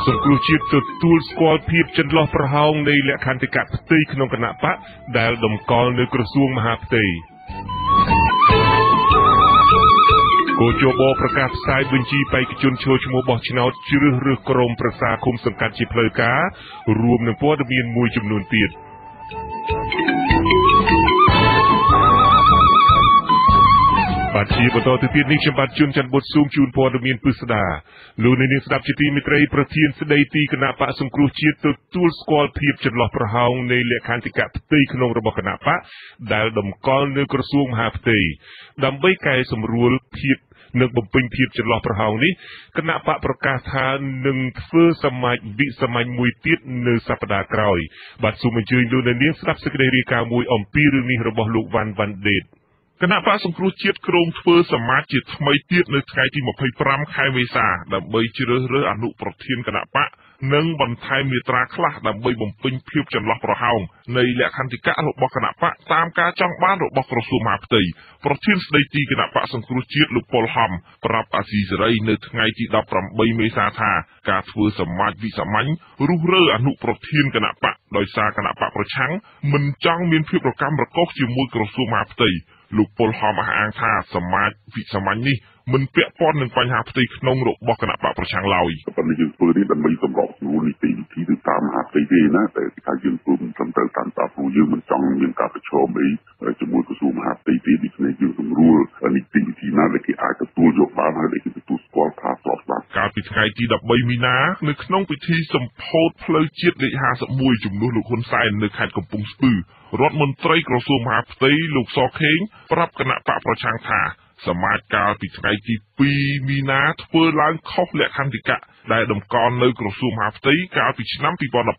សង្គ្រោះជាតិទទួលស្គាល់ភាពចន្លោះប្រហោងនៃលក្ខន្តិកៈផ្ទៃក្នុងគណៈបកដែលតម្កល់នៅក្រសួងមហាផ្ទៃគូជបប្រកាសផ្សាយបញ្ជីបេក្ខជនចូលឈ្មោះបោះឆ្នោតជ្រើសរើសក្រុមប្រឹក្សាឃុំសង្កាត់ជាផ្លូវការរួមនឹងព័ត៌មានមួយចំនួនទៀតបាទជាបន្តទៅទៀតនេះខ្ញុំបាទជួនច័ន្ទបុត្រស៊ូមជូនព័ត៌មានពិស្ដាលោកនាងស្ដាប់ជាទីមេត្រីប្រធានស្ដីទីគណៈបកសង្គ្រោះជាតិទទួលស្គាល់ភាពចន្លោះប្រហោងនៃលក្ខន្តិកៈផ្ទៃក្នុងរបស់គណៈបកដែលតម្កល់នៅក្រសួងមហាផ្ទៃដើម្បីកែសម្រួលភាពនិងបំពេញភាពចន្លោះប្រហោងនេះគណៈបកប្រកាសថានឹងធ្វើសមាជវិសាមញ្ញមួយទៀតនៅសប្តាហ៍ក្រោយបាទសូមអញ្ជើញលោកនាងស្ដាប់សេចក្តីរាយការណ៍មួយអំពីរឿងនេះរបស់លោកវ៉ាន់វ៉ាន់ដេតគណៈបកសង្គ្រោះជាតិក្រុងធ្វើសមាជជាថ្មីទៀតនៅថ្ងៃទី25ខែមេសាដើម្បីជ្រើសរើសអនុប្រធានគណៈបកនិងបន្ថែមមាត្រាខ្លះដើម្បីបំពេញភាពចន្លោះប្រហោងនៃលក្ខន្តិកៈរបស់គណៈបកតាមការចង់បានរបស់ក្រសួងមហាផ្ទៃប្រធានស្ដីទីគណៈបកសង្គ្រោះជាតិលោកប៉ុលហំប្រាប់អាស៊ីសេរីនៅថ្ងៃទី18មេសាថាការធ្វើសមាជវិសាមញ្ញរុះរើអនុប្រធានគណៈបកដោយសារគណៈបកប្រឆាំងមិនចង់មានភាពរកាំរកូសជាមួយក្រសួងមហាផ្ទៃលោកប៉ុលហំអះអាងថាសមាជវិសាមញ្ញនេះមិនពាក់ព័ន្ធនឹងបញ្ហាផ្ទៃក្នុងរបស់គណៈបកប្រឆាំងឡើយប៉ុន្តែយើងធ្វើនេះដើម្បីសម្របសម្រួលនីតិវិធីទៅតាមមហាផ្ទៃទេណាតែថាយើងធ្វើមិនត្រឹមត្រូវតាមតាព្រោះយើងមិនចង់មានការប្រឈមអីជាមួយក្រសួងមហាផ្ទៃទេដូច្នេះយើងសម្រួលនីតិវិធីណាដែលគេអាចទទួលយកបានហើយដែលគេទទួលស្គាល់ថាស្របច្បាប់កាលពីថ្ងៃទី13មីនានៅក្នុងពិធីសម្ពោធផ្លូវជាតិលេខ51ជំនួសលោកហ៊ុនសែននៅខេត្តកំពង់ស្ពឺរដ្ឋមន្ត្រីក្រសួងមហាផ្ទៃលោកសខេងប្រាប់គណៈបកប្រឆាំងថាសមាជកាលពីថ្ងៃទី2មីនាធ្វើឡើងខុសលក្ខន្តិកៈដែលតម្កល់នៅក្រសួងមហាផ្ទៃកាលពីឆ្នាំ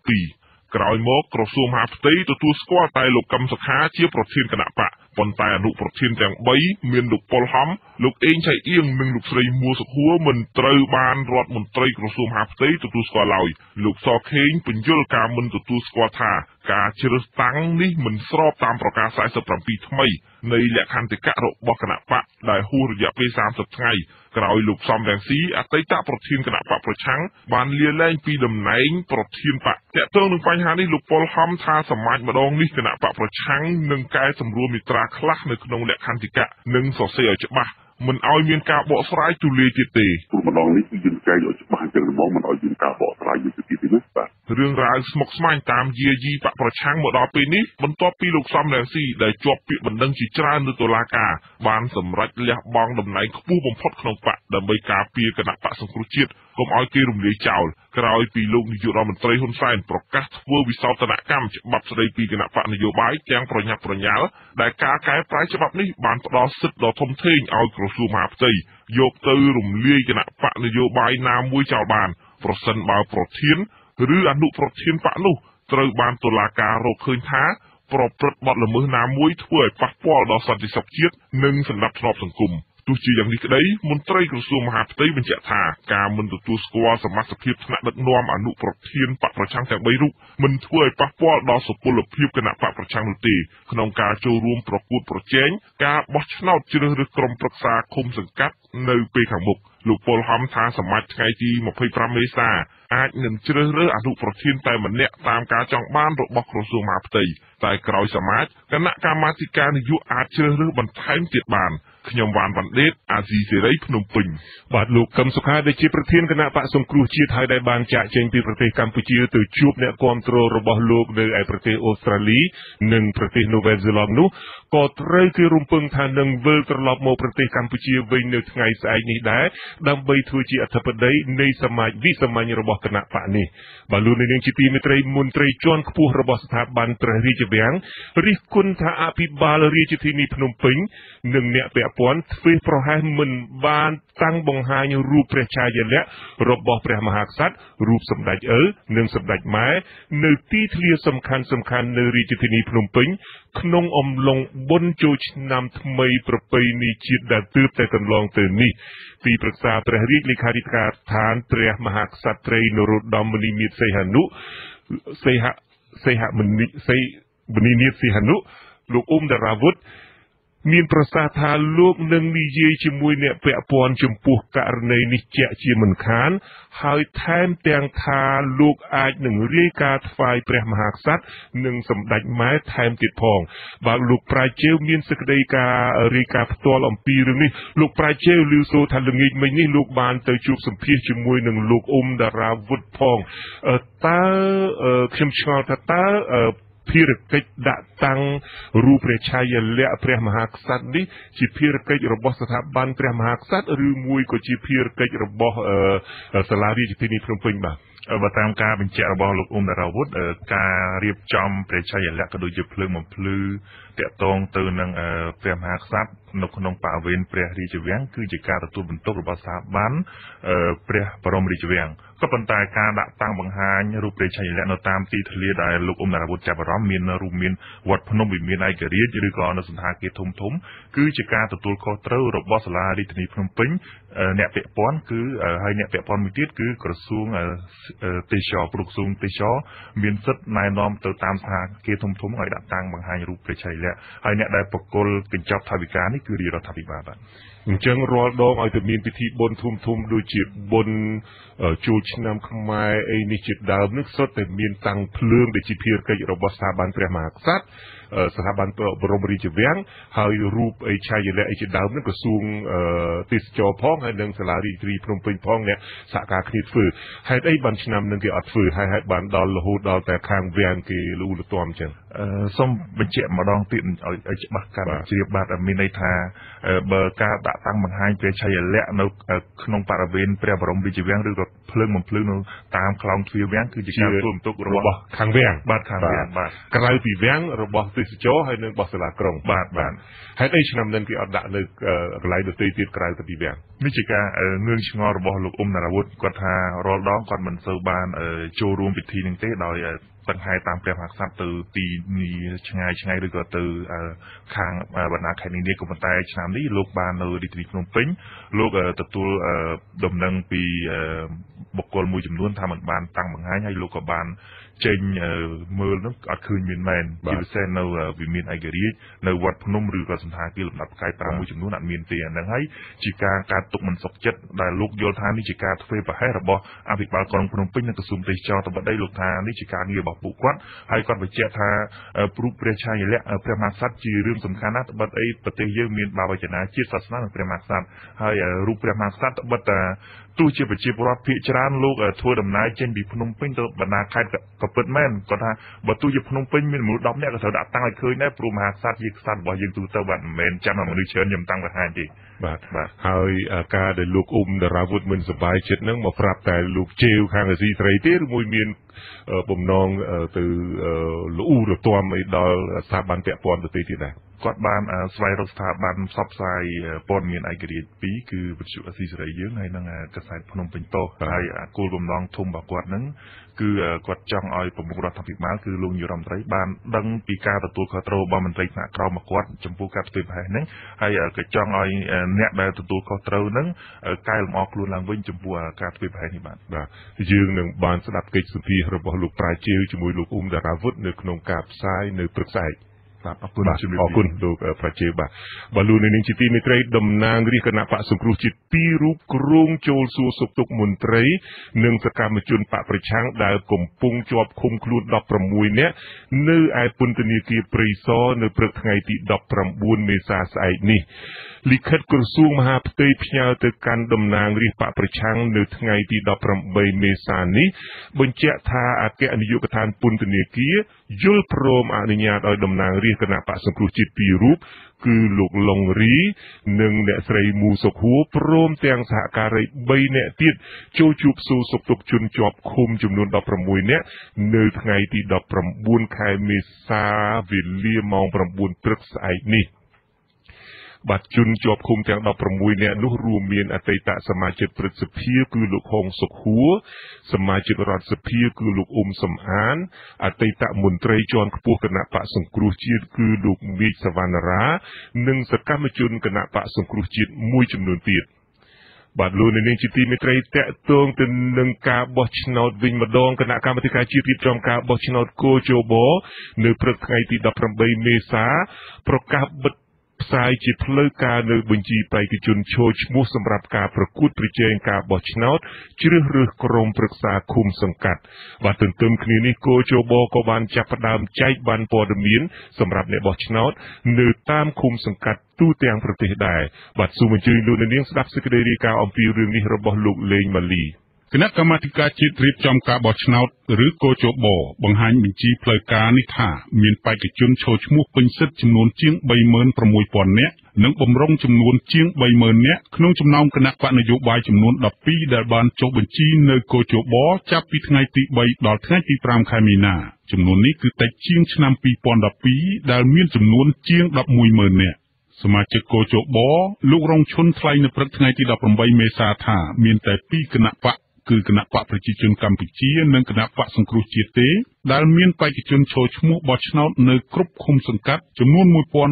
2012ក្រោយមកក្រសួងមហាផ្ទៃទទួលស្គាល់តែលោកកឹមសុខាជាប្រធានគណៈបកប៉ុន្តែអនុប្រធានទាំង3មានលោកប៉ុលហំលោកអេងឆៃអៀងនិងលោកស្រីមួសុខួរមិនត្រូវបានរដ្ឋមន្ត្រីក្រសួងមហាផ្ទៃទទួលស្គាល់ឡើយលោកសខេងបញ្យល់ការមិនទទួលស្គាល់ថាការជ្រើសតាំងនេះមិនស្របតាមប្រកាស47ថ្មីនៃលក្ខន្តិកៈរបស់គណៈបកដែលហួសរយៈពេល30ថ្ងៃក្រោយលោកសំរងស៊ីអតីតប្រធានគណៈបកប្រឆាំងបានលាលែងពីតំណែងប្រធានបកទាក់ទងនឹងបញ្ហានេះលោកប៉ុលហំថាសមាជម្ដងនេះគណៈបកប្រឆាំងនឹងកែសម្រួលមាត្រាខ្លះនៅក្នុងលក្ខន្តិកៈនិងសរសេរឲ្យច្បាស់មិនឲ្យមានការបកស្រាយទូលាយទៀតទេព្រោះម្ដងនេះគឺយើងចែកឲ្យច្បាស់អញ្ចឹងហ្មងមិនឲ្យមានការបកស្រាយយូរទៀតទេណាបាទរឿងរ៉ាវស្មុគស្មាញតាមយាយីបកប្រឆាំងមកដល់ពេលនេះបន្ទាប់ពីលោកសំរងស៊ីដែលជាប់ពាក្យបណ្ដឹងជាច្រើននៅតុលាការបានសម្រេចលះបង់តំណែងខ្ពស់បំផុតក្នុងបកដើម្បីការពារគណៈបកសង្គ្រោះជាតិកុំឲ្យគេរំលាយចោលក្រោយពីលោកនាយករដ្ឋមន្ត្រីហ៊ុនសែនប្រកាសធ្វើវិសោធនកម្មច្បាប់ស្តីពីគណៈបកនយោបាយទាំងប្រញាប់ប្រញាល់ដែលការកែប្រែច្បាប់នេះបានផ្ដល់សិទ្ធិដ៏ធំធេងឲ្យក្រសួងមហាផ្ទៃយកទៅរំលាយគណៈបកនយោបាយណាមួយចោលបានប្រសិនបើប្រធានឬអនុប្រធានបកនោះត្រូវបានតុលាការរកឃើញថាប្រព្រឹត្តបទល្មើសណាមួយធ្វើឲ្យប៉ះពាល់ដល់សន្តិសុខជាតិនិងសណ្ដាប់ធ្នាប់សង្គមទោះជាយ៉ាងនេះក្តីមន្ត្រីក្រសួងមហាផ្ទៃបញ្ជាក់ថាការមិនទទួលស្គាល់សមាជិកភាពថ្នាក់ដឹកនាំអនុប្រធានបកប្រឆាំងទាំង3រូបមិនធ្វើឲ្យប៉ះពាល់ដល់សុពលភាពគណៈបកប្រឆាំងនោះទេក្នុងការចូលរួមប្រកួតប្រជែងការបោះឆ្នោតជ្រើសរើសក្រុមប្រឹក្សាឃុំសង្កាត់នៅពេលខាងមុខលោកប៉ុលហំថាសមាជថ្ងៃទី25មេសាអាចនឹងជ្រើសរើសអនុប្រធានតែម្នាក់តាមការចង់បានរបស់ក្រសួងមហាផ្ទៃតែក្រោយសមាជគណៈកម្មាធិការនយោបាយអាចជ្រើសរើសបន្ថែមទៀតបានខ្ញុំវ៉ាន់វ៉ាន់ដេតអាស៊ីសេរីភ្នំពេញបាទលោកកឹមសុខាដែលជាប្រធានគណៈបកសង្គ្រោះជាតិហើយដែលបានចាកចេញពីប្រទេសកម្ពុជាទៅជួបអ្នកគាំទ្ររបស់លោកនៅឯប្រទេសអូស្ត្រាលីនិងប្រទេសនូវែលសេឡង់នោះក៏ត្រូវគេរំពឹងថានឹងវិលត្រឡប់មកប្រទេសកម្ពុជាវិញនៅថ្ងៃស្អែកនេះដែរដើម្បីធ្វើជាអធិបតីនៃសមាជវិសាមញ្ញរបស់គណៈបកនេះបាទលោកនាងជាទីមេត្រីមន្ត្រីជាន់ខ្ពស់របស់ស្ថាប័នព្រះរាជវាំងរិះគន់ថាអភិបាលរាជធានីភ្នំពេញនិងអ្នកពាក់ព័ន្ធធ្វើប្រហែសមិនបានតាំងបង្ហាញរូបព្រះឆាយាល័ក្ខណ៍របស់ព្រះមហាក្សត្ររូបសម្ដេចឪនិងសម្ដេចម៉ែនៅទីធ្លាសំខាន់ៗនៅរាជធានីភ្នំពេញក្នុងអំឡុងបុណ្យចូលឆ្នាំថ្មីប្រពៃណីជាតិដែលទើបតែកន្លងទៅនេះទីប្រឹក្សាព្រះរាជលេខាធិការដ្ឋានព្រះមហាក្សត្រីនរោត្តមមុនិនាថសីហនុលោកអ៊ុំដារាវុធមានប្រសាសន៍ថាលោកនឹងនិយាយជាមួយអ្នកពាក់ព័ន្ធចំពោះករណីនេះជាក់ជាមិនខានហើយថែមទាំងថាលោកអាចនឹងរាយការណ៍ថ្វាយព្រះមហាក្សត្រនិងសម្ដេចម៉ែថែមទៀតផងបើលោកប្រាជ្ញមានសេចក្តីការរាយការណ៍ផ្ទាល់អំពីរឿងនេះលោកប្រាជ្ញឮសូរថាល្ងាចមិញនេះលោកបានទៅជួបសម្ភាសជាមួយនឹងលោកអ៊ុំតារាវុធផងតើខ្ញុំឆ្ងល់ថាតើភារកិច្ចដាក់តាំងរូបព្រះឆាយាល័ក្ខណ៍ព្រះមហាក្សត្រនេះជាភារកិច្ចរបស់ស្ថាប័នព្រះមហាក្សត្រឬមួយក៏ជាភារកិច្ចរបស់សាលារាជធានីភ្នំពេញបាទបើតាមការបញ្ជាក់របស់លោកអ៊ុំតារាវុធការរៀបចំព្រះឆាយាល័ក្ខណ៍ក៏ដូចជាភ្លើងបំភ្លឺតាក់ទងទៅនឹងព្រះមហាក្សត្រនៅក្នុងបរិវេណព្រះរាជវាំងគឺជាការទទួលបន្ទុករបស់ស្ថាប័នព្រះបរមរាជវាំងក៏ប៉ុន្តែការដាក់តាំងបង្ហាញរូបព្រះឆាយាល័ក្ខណ៍នៅតាមទីធ្លាដែលលោកអ៊ុំតារាវុធចាប់អារម្មណ៍មានរួមមានវត្តភ្នំវិមានឯករាជ្យឬក៏នៅសន្តាគារធំៗគឺជាការទទួលខុសត្រូវរបស់សាលារាជធានីភ្នំពេញអ្នកពាក់ព័ន្ធគឺហើយអ្នកពាក់ព័ន្ធមួយទៀតគឺក្រសួងទេសចរក្រសួងទេសចរមានសិទ្ធិណែនាំទៅតាមសន្តាគារធំៗឲ្យដាក់តាំងបង្ហាញរូបព្រះឆាយាល័ក្ខណ៍ហើយអ្នកដែលបកគលកញ្ចប់ថវិកានេះគឺរាជរដ្ឋាភិបាលបាទអញ្ចឹងរាល់ដងឲ្យតែមានពិធីបុណ្យធំៗដូចជាបុណ្យចូលឆ្នាំខ្មែរអីនេះជាដើមនេះសុទ្ធតែមានតាំងភ្លើងដែលជាភារកិច្ចរបស់ស្ថាប័នព្រះមហាក្សត្រស្ថាប័នបរមរាជវាំងហើយរូបឆាយាល័ក្ខណ៍អីជាដើមនេះក្រសួងទេសចរផងហើយនិងសាលារាជធានីភ្នំពេញផងអ្នកសហការគ្នាធ្វើហេតុអីបានឆ្នាំនឹងគេអត់ធ្វើហើយបានដល់រហូតដល់តែខាងវាំងគេលូលទាំអញ្ចឹងសូមបញ្ជាក់ម្ដងទៀតឲ្យច្បាស់ការជ្រាបបាទមានន័យថាបើការដាក់តាំងបង្ហាញព្រះឆាយាល័ក្ខណ៍នៅក្នុងបរិវេណព្រះបរមរាជវាំងឬក៏ភ្លើងបំភ្លឺនៅតាមខ្លោងទ្វារវាំងគឺជាការទទួលបន្ទុករបស់ខាងវាំងបាទខាងវាំងបាទក្រៅពីវាំងរបស់ទេសចរហើយនិងរបស់សាលាក្រុងបាទហេតុអីឆ្នាំនឹងគេអត់ដាក់នៅកន្លែងដទៃទៀតក្រៅពីវាំងនេះជាការងឿងឆ្ងល់របស់លោកអ៊ុំតារាវុធគាត់ថារាល់ដងគាត់មិនសូវបានចូលរួមពិធីនេះទេដោយតង្ហែតាមព្រះមហាក្សត្រទៅទីនេះឆ្ងាយឬក៏ទៅខាងបណ្ដាខេត្តនេះក៏ប៉ុន្តែឆ្នាំនេះលោកបាននៅរាជធានីភ្នំពេញលោកទទួលដំណឹងពីបុគ្គលមួយចំនួនថាមិនបានតាំងបង្ហាញហើយលោកក៏បានចេញមើលនោះអត់ឃើញមានមែនជាពិសេសនៅវិមានឯករាជ្យនៅវត្តភ្នំឬក៏សន្តាគារលំដាប់ផ្កាយ5មួយចំនួនអត់មានទេអាហ្នឹងហើយជាការកើតទុកមិនសុខចិត្តដែលលោកយល់ថានេះជាការធ្វើប្រហែសរបស់អភិបាលក្រុងភ្នំពេញនិងក្រសួងទេសចរទៅបដិលោកថានេះជាការងាររបស់ពួកគាត់ហើយគាត់បញ្ជាក់ថារូបព្រះឆាយាល័ក្ខណ៍ព្រះមហាក្សត្រជារឿងសំខាន់ណាស់ត្បិតអីប្រទេសយើងមានបាវចនាជាតិសាសនានិងព្រះមហាក្សត្រហើយរូបព្រះមហាក្សត្រត្បិតតែទោះជាប្រជាពលរដ្ឋភាគច្រើនលោកធ្វើដំណើរចេញពីភ្នំពេញទៅបណ្ដាខេត្តក៏ពិតមែនគាត់ថាបើទោះជាភ្នំពេញមានមនុស្ស10នាក់ក៏ត្រូវដាក់តាំងឲ្យឃើញដែរព្រោះមហាក្សត្រជាក្សត្ររបស់យើងទូទៅបាទមិនមែនចាំតែមនុស្សច្រើនខ្ញុំតាំងបង្ហាញទេបាទហើយការដែលលោកអ៊ុំតារាវុធមិនសប្បាយចិត្តនឹងមកប្រាប់តែលោកជេវខាងអាស៊ីសេរីទេឬមួយមានបំណងទៅលូរទាំអីដល់ស្ថាប័នពាក់ព័ន្ធទៅទៀតដែរគាត់បានស្វែងរកស្ថាប័នផ្សព្វផ្សាយព័ត៌មានឯករាជ្យ2គឺវិទ្យុអាស៊ីសេរីយើងហើយនិងកាសែតភ្នំពេញប៉ុស្តិ៍ហើយគោលបំណងធំរបស់គាត់ហ្នឹងគឺគាត់ចង់ឲ្យប្រមុខរដ្ឋាភិបាលគឺលោកនាយរដ្ឋមន្ត្រីបានដឹងពីការទទួលខុសត្រូវរបស់មន្ត្រីថ្នាក់ក្រោមរបស់គាត់ចំពោះការធ្វើប្រហែសហ្នឹងហើយក៏ចង់ឲ្យអ្នកដែលទទួលខុសត្រូវហ្នឹងកែលម្អខ្លួនឡើងវិញចំពោះការធ្វើប្រហែសនេះបាទយើងនឹងបានស្ដាប់កិច្ចសម្ភាសន៍របស់លោកប្រាជ្ញជាមួយលោកអ៊ុំតារាវុធនៅក្នុងការផ្សាយនៅព្រឹកស្អែកបាទអរគុណលោកប្រជាបាទលោកនាងជាទីមេត្រីតំណាងរាជគណៈបកសង្គ្រោះជាតិ2រូបគ្រងចូលសួរសុខទុក្ខមន្ត្រីនិងសកម្មជនបកប្រឆាំងដែលកំពុងជាប់ឃុំខ្លួន16នាក់នៅឯពន្ធនាគារព្រៃសរនៅព្រឹកថ្ងៃទី19មេសាស្អែកនេះលិខិតក្រសួងមហាផ្ទៃផ្ញើទៅកាន់តំណាងរាស្ត្របកប្រឆាំងនៅថ្ងៃទី18មេសានេះបញ្ជាក់ថាអគ្គនាយកដ្ឋានពន្ធនាគារយល់ព្រមអនុញ្ញាតឲ្យតំណាងរាស្ត្រគណៈបក្សសង្គ្រោះជាតិ2រូបគឺលោកឡុងរីនិងអ្នកស្រីមូសុខហួរព្រមទាំងសហការី3នាក់ទៀតចូលជួបសួរសុខទុក្ខជនជាប់ឃុំចំនួន16នាក់នៅថ្ងៃទី19ខែមេសាវេលាម៉ោង9ព្រឹកស្អែកនេះបាទជនជាប់ឃុំទាំង16នាក់នោះរួមមានអតីតសមាជិកព្រឹទ្ធសភាគឺលោកហុងសុខហួរសមាជិករដ្ឋសភាគឺលោកអ៊ុំសំអានអតីតមន្ត្រីជាន់ខ្ពស់គណៈបក្សសង្គ្រោះជាតិគឺលោកមេឃសវណ្ណរានិងសកម្មជនគណៈបក្សសង្គ្រោះជាតិមួយចំនួនទៀតបាទលោកនាងជាទីមេត្រីតកតងទៅនឹងការបោះឆ្នោតវិញម្ដងគណៈកម្មាធិការជាតិរៀបចំការបោះឆ្នោតកោជបនៅព្រឹកថ្ងៃទី18មេសាប្រកាសបិទផ្សាយជាផ្លូវការនៅបញ្ជីបេក្ខជនចូលឈ្មោះសម្រាប់ការប្រកួតប្រជែងការបោះឆ្នោតជ្រើសរើសក្រុមប្រឹក្សាឃុំសង្កាត់បាទទន្ទឹមគ្នានេះគោជបក៏បានចាប់ផ្ដើមចែកបានព័ត៌មានសម្រាប់អ្នកបោះឆ្នោតនៅតាមឃុំសង្កាត់ទូទាំងប្រទេសដែរបាទសូមអញ្ជើញលោកនាងស្ដាប់សេចក្តីរាយការណ៍អំពីរឿងនេះរបស់លោកលេងម៉ាលីគណៈកម្មាធិការជាតិរៀបចំការបោះឆ្នោតឬកោជបបង្ហាញបញ្ជីផ្លូវការនេះថាមានបេក្ខជនចូលឈ្មោះពេញសិទ្ធិចំនួនជាង 36,000 នាក់និងបំរុងចំនួនជាង 30,000 នាក់ក្នុងចំណោមគណៈបកនយោបាយចំនួន 12 ដែលបានចុះបញ្ជីនៅកោជបចាប់ពីថ្ងៃទី 3 ដល់ថ្ងៃទី 5 ខែមីនាចំនួននេះគឺតិចជាងឆ្នាំ 2012 ដែលមានចំនួនជាង 11,000 នាក់សមាជិកកោជបលោករងឈុនថ្លែងនៅព្រឹកថ្ងៃទី 18 មេសាថាមានតែ2គណៈបកគឺគណៈបកប្រជាជនកម្ពុជានិងគណៈបកសង្គ្រោះជាតិទេដែលមានបេក្ខជនចូលឈ្មោះបោះឆ្នោតនៅគ្រប់ឃុំសង្កាត់ចំនួន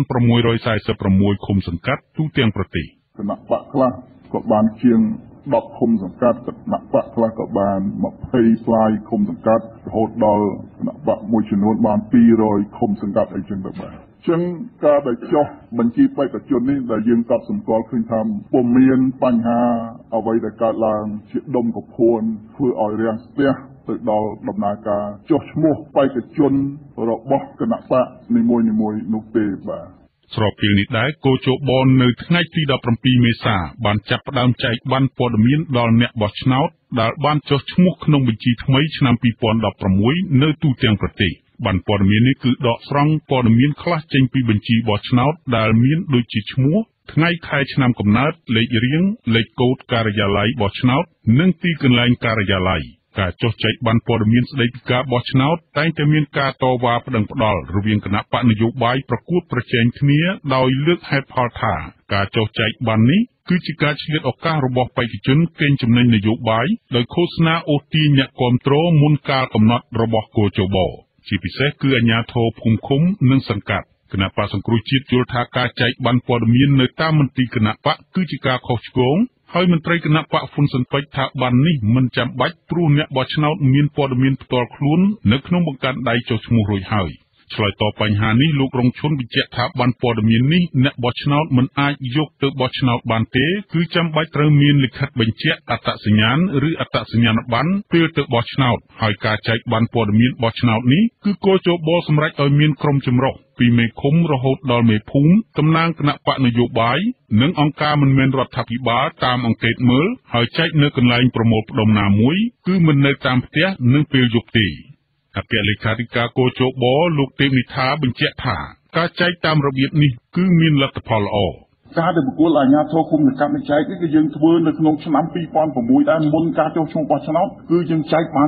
1646 ឃុំសង្កាត់ទូទាំងប្រទេសគណៈបកខ្លះក៏បានជាង10ឃុំសង្កាត់គណៈបកខ្លះក៏បាន20ផ្លាយឃុំសង្កាត់រហូតដល់គណៈបកមួយចំនួនបាន200ឃុំសង្កាត់អីចឹងទៅបាទចឹងការដែលចុះបញ្ជីបេក្ខជននេះដែលយើងកត់សម្គាល់ឃើញថាពុំមានបញ្ហាអ្វីដែលកើតឡើងជាដុំកភួនធ្វើឲ្យរាំងស្ទះទៅដល់ដំណើរការចុះឈ្មោះបេក្ខជនរបស់គណៈបកនីមួយៗនោះទេបាទស្របពេលនេះដែរកោជបនៅថ្ងៃទី 17 មេសាបានចាប់ផ្ដើមចែកបានព័ត៌មានដល់អ្នកបោះឆ្នោតដែលបានចុះឈ្មោះក្នុងបញ្ជីថ្មីឆ្នាំ 2016 នៅទូទាំងប្រទេសបានព័ត៌មាននេះគឺដកស្រង់ព័ត៌មានខ្លះចេញពីបញ្ជីបោះឆ្នោតដែលមានដូចជាឈ្មោះថ្ងៃខែឆ្នាំកំណើតលេខរៀងលេខកូដការិយាល័យបោះឆ្នោតនិងទីកន្លែងការិយាល័យការចុះចែកបានព័ត៌មានស្ដីពីការបោះឆ្នោតតែងតែមានការតវ៉ាប្តឹងផ្តល់រវាងគណៈបកនយោបាយប្រកួតប្រជែងគ្នាដោយលើកហេតុផលថាការចុះចែកបាននេះគឺជាការឆ្លៀតឱកាសរបស់បេក្ខជនកេងចំណេញនយោបាយដោយឃោសនាអូសទាញអ្នកគាំទ្រមុនកាលកំណត់របស់កោជបជាពិសេសគឺអាជ្ញាធរភូមិឃុំនិងសង្កាត់គណៈបកសង្គ្រោះជាតិយល់ថាការចែកបានព័ត៌មាននៅតាមមន្ទីរគណៈបកគឺជាការខុសឆ្គងហើយមន្ត្រីគណៈបកហ៊ុនស៊ិនប៉ិចថាបាននេះមិនចាំបាច់ព្រោះអ្នកបោះឆ្នោតមានព័ត៌មានផ្ទាល់ខ្លួននៅក្នុងបង្កាន់ដៃចុះឈ្មោះរួចហើយឆ្លើយតបបញ្ហានេះលោករងឈុនបញ្ជាក់ថាបានព័ត៌មាននេះអ្នកបោះឆ្នោតមិនអាចយកទៅបោះឆ្នោតបានទេគឺចាំបាច់ត្រូវមានលិខិតបញ្ជាក់អត្តសញ្ញាណឬអត្តសញ្ញាណប័ណ្ណពេលទៅបោះឆ្នោតហើយការចែកបានព័ត៌មានបោះឆ្នោតនេះគឺកោជបសម្រេចឲ្យមានក្រុមចម្រុះពីមេឃុំរហូតដល់មេភូមិតំណាងគណៈបកនយោបាយនិងអង្គការមិនមែនរដ្ឋាភិបាលតាមអង្កេតមើលហើយចែកនៅកន្លែងប្រមូលផ្ដុំណាមួយគឺមិននៅតាមផ្ទះនិងពេលយប់ទេអគ្គលេខាធិការកោជបលោកទេពនិថាបញ្ជាក់ថាការចែកតាមរបៀបនេះគឺមានលទ្ធផលល្អការដែលបុគ្គលអាជ្ញាធរឃុំសង្កាត់ចែកនេះគឺយើងធ្វើនៅក្នុងឆ្នាំ2006ដែរមុនការចុះឈ្មោះបោះឆ្នោតគឺយើងចែកបាន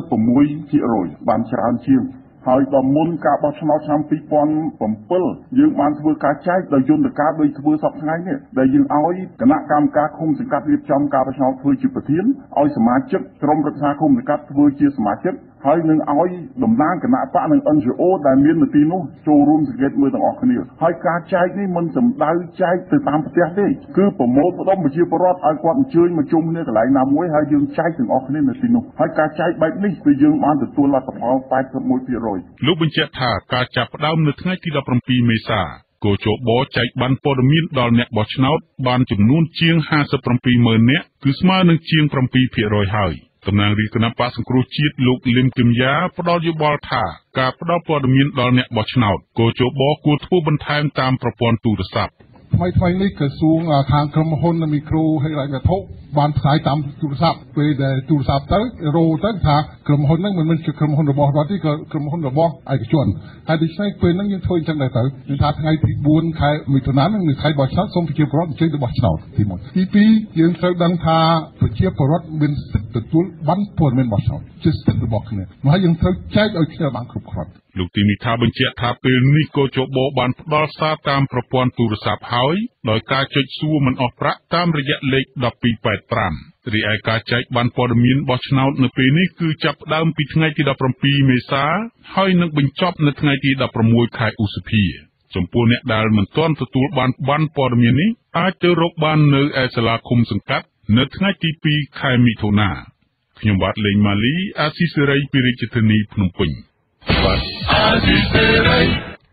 76% បានច្រើនជាងហើយដល់មុនការបោះឆ្នោតឆ្នាំ2007យើងបានធ្វើការចែកដោយយន្តការដូចធ្វើសប្តាហ៍ថ្ងៃនេះដែលយើងឲ្យគណៈកម្មការឃុំសង្កាត់រៀបចំការបោះឆ្នោតធ្វើជាប្រធានឲ្យសមាជិកក្រុមប្រឹក្សាឃុំសង្កាត់ធ្វើជាសមាជិកហើយនឹងឲ្យតំណាងគណៈបកនិង NGO ដែលមាននៅទីនោះចូលរួមសង្កេតមើលទាំងអស់គ្នាហើយការចែកនេះមិនសំដៅចែកទៅតាមផ្ទះទេគឺប្រមូលផ្ដុំប្រជាពលរដ្ឋឲ្យគាត់អញ្ជើញមកជុំគ្នាកន្លែងណាមួយហើយយើងចែកទាំងអស់គ្នានៅទីនោះហើយការចែកបែបនេះគឺយើងបានទទួលលទ្ធផល 81% លោកបញ្ជាក់ថាការចាប់ផ្ដើមនៅថ្ងៃទី 17 មេសាកោជបចែកបានព័ត៌មានដល់អ្នកបោះឆ្នោតបានចំនួនជាង 57,000 នាក់គឺស្មើនឹងជាង 7% ហើយតំណាងរាជគណៈបកសង្គ្រោះជាតិលោកលឹមគឹមយ៉ាផ្ដល់យោបល់ថាការផ្ដល់ព័ត៌មានដល់អ្នកបោះឆ្នោតកោជបគួរធ្វើបន្ថែមតាមប្រព័ន្ធទូរស័ព្ទថ្មីនេះក្រសួងខាងក្រុមហ៊ុនមីក្រូហិរញ្ញវត្ថុបានផ្សាយតាមទូរស័ព្ទពេលដែលទូរស័ព្ទទៅរោទៅថាក្រុមហ៊ុនហ្នឹងមិនមែនជាក្រុមហ៊ុនរបស់រដ្ឋទេក៏ក្រុមហ៊ុនរបស់ឯកជនហើយដូច្នេះពេលហ្នឹងយើងធ្វើអញ្ចឹងដែរទៅយើងថាថ្ងៃទី4ខែមិថុនានឹងខែបោះឆ្នោតសូមប្រជាពលរដ្ឋអញ្ជើញទៅបោះឆ្នោតទី1ទី2យើងត្រូវដឹងថាប្រជាពលរដ្ឋមានសិទ្ធិទទួលបានព័ត៌មានបោះឆ្នោតជាសិទ្ធិរបស់គ្នាហើយយើងត្រូវចែកឲ្យគ្នាបានគ្រប់គ្រាន់លោកទីនេះថាបញ្ជាក់ថាពេលនេះកោជបបានផ្ដល់សារតាមប្រព័ន្ធទូរស័ព្ទហើយដោយការចុចសួរមិនអស់ប្រាក់តាមរយៈលេខ1285រីឯការចែកបានព័ត៌មានបោះឆ្នោតនៅពេលនេះគឺចាប់ផ្ដើមពីថ្ងៃទី 17 មេសាហើយនឹងបញ្ចប់នៅថ្ងៃទី 16 ខែឧសភាចំពោះអ្នកដែលមិនទាន់ទទួលបានព័ត៌មាននេះអាចទៅរកបាននៅឯសាលាឃុំសង្កាត់នៅថ្ងៃទី 2 ខែមិថុនាខ្ញុំបាទលេងម៉ាលីអាស៊ីសេរីពីរាជធានីភ្នំពេញបាទអាស៊ីសេរី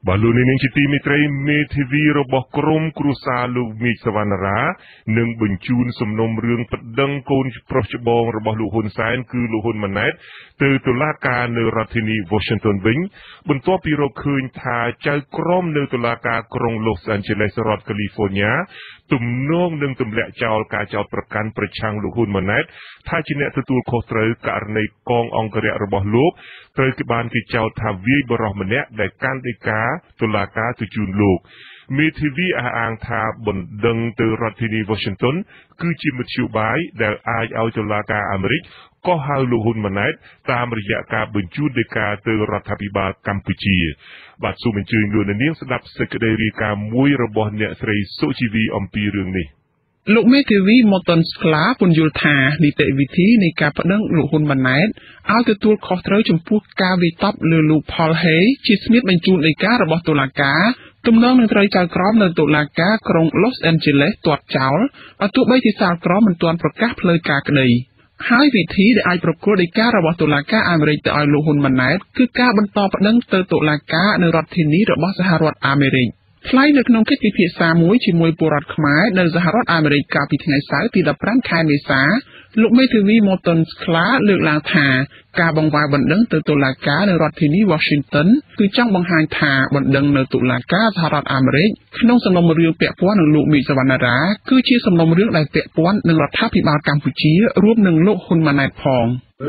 บาลูในนิงจิตีมิตรเมทีวีระบบกรมครูซาลูกมีสวรรณราหนึ่งบรรจูนสมนมเรื่องปดังโกนปรชบองระบบลูกฮุนไซน์คือลูกฮุนมันเนตตือตุลาการในรัฐธินีวอชิงตันวิงบนตัวปีเราคืนทาเจ้ากรมในตุลาการกรุงลอสแอนเจลิสรัฐแคลิฟอร์เนียตุ่มน้องหนึ่งตุ่มแหลกเจ้าการเจ้าประกันประชังลูกฮุนมันเนตถ้าจีเนตตัวโคตรการในกององกระระบบลูกเตยกิบานกิเจ้าทาวีบรอมันเนตได้การได้กาตุลาการตุจูนลูกมีทีวีอ่างทาบนดังตือรัฐธินีวอชิงตันคือจิมชิวบายได้อายเอาตุลาการอเมริกก็หาลูกฮุนมันเนตตามระยะการบรรจุเดกาตือรัฐบาลกัมพูชีบัดสูมันจืนดูในเนียงสดับสกเดรีการมวยระบบเนี่ยใส่โซชีวีอมปีเรื่องนี้ลูกเมทีวีมอตันสคลาปุญยุธานิเตวิธีในการพนังลูกฮุนมันเนตเอาแต่ตัวคอเทอร์จมพูกาวิตับหรือลูกพอลเฮชิสมิธบรรจุในการระบบตุลาการตุ่มน้องในใจจากกรอบในตุลาการกรุงลอสแอนเจลิสตรวจเจ้าเอาตัวใบที่สาวกรอบมันตัวประกาศเลยกากเลยให้วิธีได้ไอประกวดในการระบบตุลาการอเมริกแต่ไอลูกฮุนมันเนตคือการบรรทอพนังเตอตุลาการในรัฐที่นี้ระบบสหรัฐอเมริกคล้ายในขนมคิดพิพิธามวยชิมวยปุรัตขมายในสหรัฐอเมริกาปีที่สายตีดับร้านขายเมษาลูกเมทีวีมอตันสคลาเลือกลางทาการบังวายบันดังเตอตุลาการในรัฐที่นี้วอชิงตันคือจ้องบังหายทาบันดังในตุลาการสหรัฐอเมริกขนมสนมเรื่องเปียป้วนหนึ่งลูกมีสวรรณราคือชี้สนมเรื่องใดเปียป้วนหนึ่งรัฐพิบาลกัมพูชีรวมหนึ่งลูกฮุนมาในพอง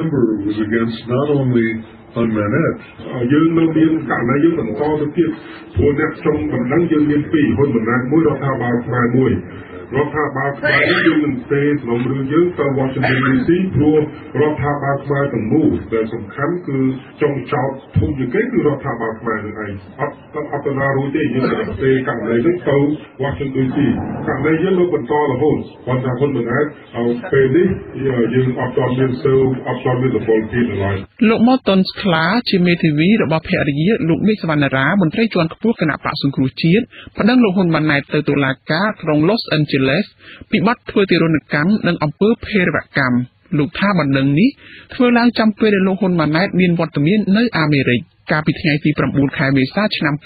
unmanaged យើងនៅមានករណីយើងបន្តទៅទៀតព្រោះអ្នកចុងបណ្ដឹងយើងមានពីរហ៊ុនបណ្ណាមួយរដ្ឋាភិបាលខ្មែរមួយរដ្ឋាភិបាលខ្មែរយើងមិនទេសំណុំរឿងយើងទៅ Washington DC ព្រោះរដ្ឋាភិបាលខ្មែរទាំងមូលដែលសំខាន់គឺចុងចោតធំជាងគេគឺរដ្ឋាភិបាលខ្មែរនឹងឯងអត់ណារួចទេយើងតែទេករណីនេះទៅ Washington DC ករណីយើងនៅបន្តរហូតគាត់ថាហ៊ុនបណ្ណាពេលនេះយើងអត់ទាន់មានទៅអត់ទាន់មានលពលទៀតឡើយលោកមកតនស្ក្លាជាមេធាវីរបស់ភរិយាលោកមេឃសវណ្ណរាមន្ត្រីជាន់ខ្ពស់គណៈបកសង្គ្រោះជាតិប្តឹងលោកហ៊ុនម៉ាណែតទៅតុលាការក្រុង Los Angeles ពីបទធ្វើទារុណកម្មនិងអំពើភេរវកម្មលោកថាបណ្ដឹងនេះធ្វើឡើងចំពេលដែលលោកហ៊ុនម៉ាណែតមានវត្តមាននៅអាមេរិកកាលពីថ្ងៃទី9ខែមេសាឆ្នាំ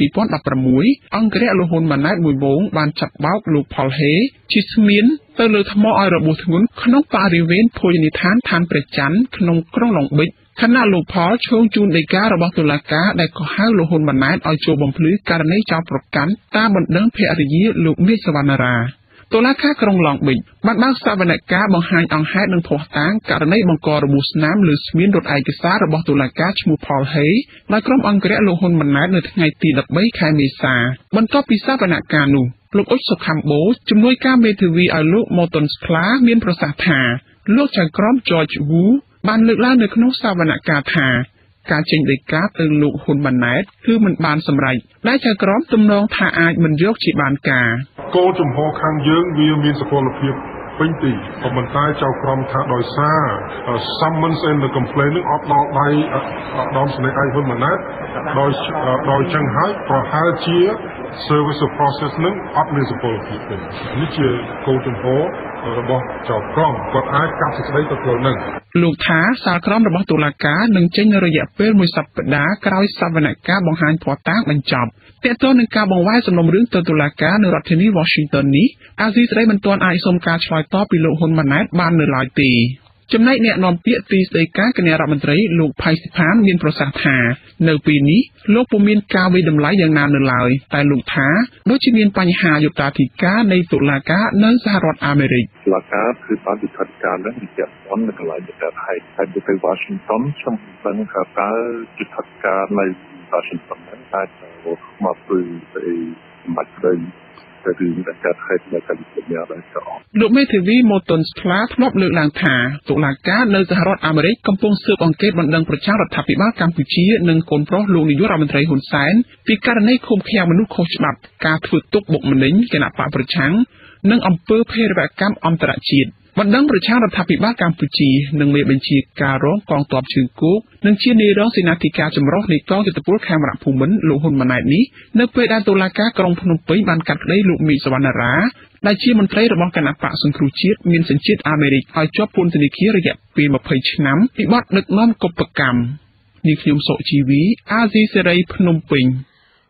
2016អង្គរៈលោកហ៊ុនម៉ាណែតមួយវងបានចាប់បោកលោកផលហេជាស្មៀនទៅលើថ្មឲ្យរបួសធ្ងន់ក្នុងបរិវេណភោជនីយដ្ឋានឋានព្រះច័ន្ទក្នុងក្រុងឡុងប៊ិចខណៈលោកផលឈោងជូនដីការបស់តុលាការដែលកោះហៅលោកហ៊ុនម៉ាណែតឲ្យចូលបំភ្លឺករណីចោទប្រកាន់តាមបណ្ដឹងភរិយាលោកមាសសវណ្ណរាតុលាការក្រុងឡុងប៊ិចបានបើកសវនកម្មបង្ហាញអង្គហេតុនិងភស្តុតាងករណីបង្ករបួសស្នាមលើស្ពានរថឯកសាររបស់តុលាការឈ្មោះផលហេដោយក្រុមអង្គរៈលោកហ៊ុនម៉ាណែតនៅថ្ងៃទី13ខែមេសាបន្ទាប់ពីសវនកម្មនោះលោកអ៊ុចសុខំបូជំនួយការមេធាវីឲ្យលោកម៉ូតុនស្ក្លាមានប្រសាសន៍ថាលោកចៅក្រម George Wu បានលើកឡើងនៅក្នុងសវនកម្មថាការចេញដីកាទៅលោកហ៊ុនម៉ាណែតគឺមិនបានសម្រេចដែលចៅក្រមទំនងថាអាចមិនយកជាបានការគោលចំហខាងយើងវាមានសុពលភាពពេញទីក៏ប៉ុន្តែចៅក្រមថាដោយសារ summons and the complaint នឹងអត់ដល់ដៃអត់ដល់ស្នេហ៍ឯកហ៊ុនម៉ាណែតដោយចឹងហើយប្រហែលជា service process នឹងអត់មានសុពលភាពទេនេះជាគោលចំហរបស់ចៅក្រមគាត់អាចកាត់សេចក្តីទៅខ្លួននឹងលោកថាសាលក្រមរបស់តុលាការនឹងចេញនៅរយៈពេលមួយសប្តាហ៍ក្រោយសវនកម្មបង្ហាញភស្តុតាងបញ្ចប់ទាក់ទងនឹងការបង្វែរសំណុំរឿងទៅតុលាការនៅរដ្ឋធានី Washington នេះអាស៊ីសេរីមិនទាន់អាចសុំការឆ្លើយតបពីលោកហ៊ុនម៉ាណែតបាននៅឡើយទេចំណែកអ្នកនាំពាក្យទីស្តីការគណៈរដ្ឋមន្ត្រីលោកផៃសិផានមានប្រសាសន៍ថានៅពេលនេះលោកពុំមានការវិតម្លៃយ៉ាងណានៅឡើយតែលោកថាដូចជាមានបញ្ហាយុត្តាធិការនៃតុលាការនៅសហរដ្ឋអាមេរិកតុលាការគឺបានពិចារណានឹងពីពាក់ព័ន្ធនឹងកន្លែងដែលហើយទៅ Washington ខ្ញុំដឹងថាតើយុត្តាធិការនៅ Washington ហ្នឹងអាចមកធ្វើមិនទៅរឿងដែលកើតហេតុនៅកាលីហ្វ័រញ៉ាដែរក៏លោកមេធាវីម៉ូតុនស្ក្លាធ្លាប់លើកឡើងថាតុលាការនៅសហរដ្ឋអាមេរិកកំពុងស៊ើបអង្កេតបណ្ដឹងប្រឆាំងរដ្ឋាភិបាលកម្ពុជានិងកូនប្រុសលោកនាយករដ្ឋមន្ត្រីហ៊ុនសែនពីករណីឃុំឃាំងមនុស្សខុសច្បាប់ការធ្វើទុកបុកម្នេញគណៈបកប្រឆាំងនិងអំពើភេរវកម្មអន្តរជាតិបណ្ដឹងប្រឆាំងរដ្ឋាភិបាលកម្ពុជានិងមេបញ្ជាការរងកងទ័ពជើងគោកនិងជានាយរងសេនាធិការចម្រុះនៃកងយោធពលខេមរភូមិន្ទលោកហ៊ុនម៉ាណែតនេះនៅពេលដែលតុលាការក្រុងភ្នំពេញបានកាត់ក្តីលោកមីសវណ្ណរាដែលជាមន្ត្រីរបស់គណៈបកសង្គ្រោះជាតិមានសញ្ជាតិអាមេរិកឲ្យជាប់ពន្ធនាគាររយៈពេល20ឆ្នាំពីបទដឹកនាំកុបកម្មនេះខ្ញុំសុជីវីអាស៊ីសេរីភ្នំពេញ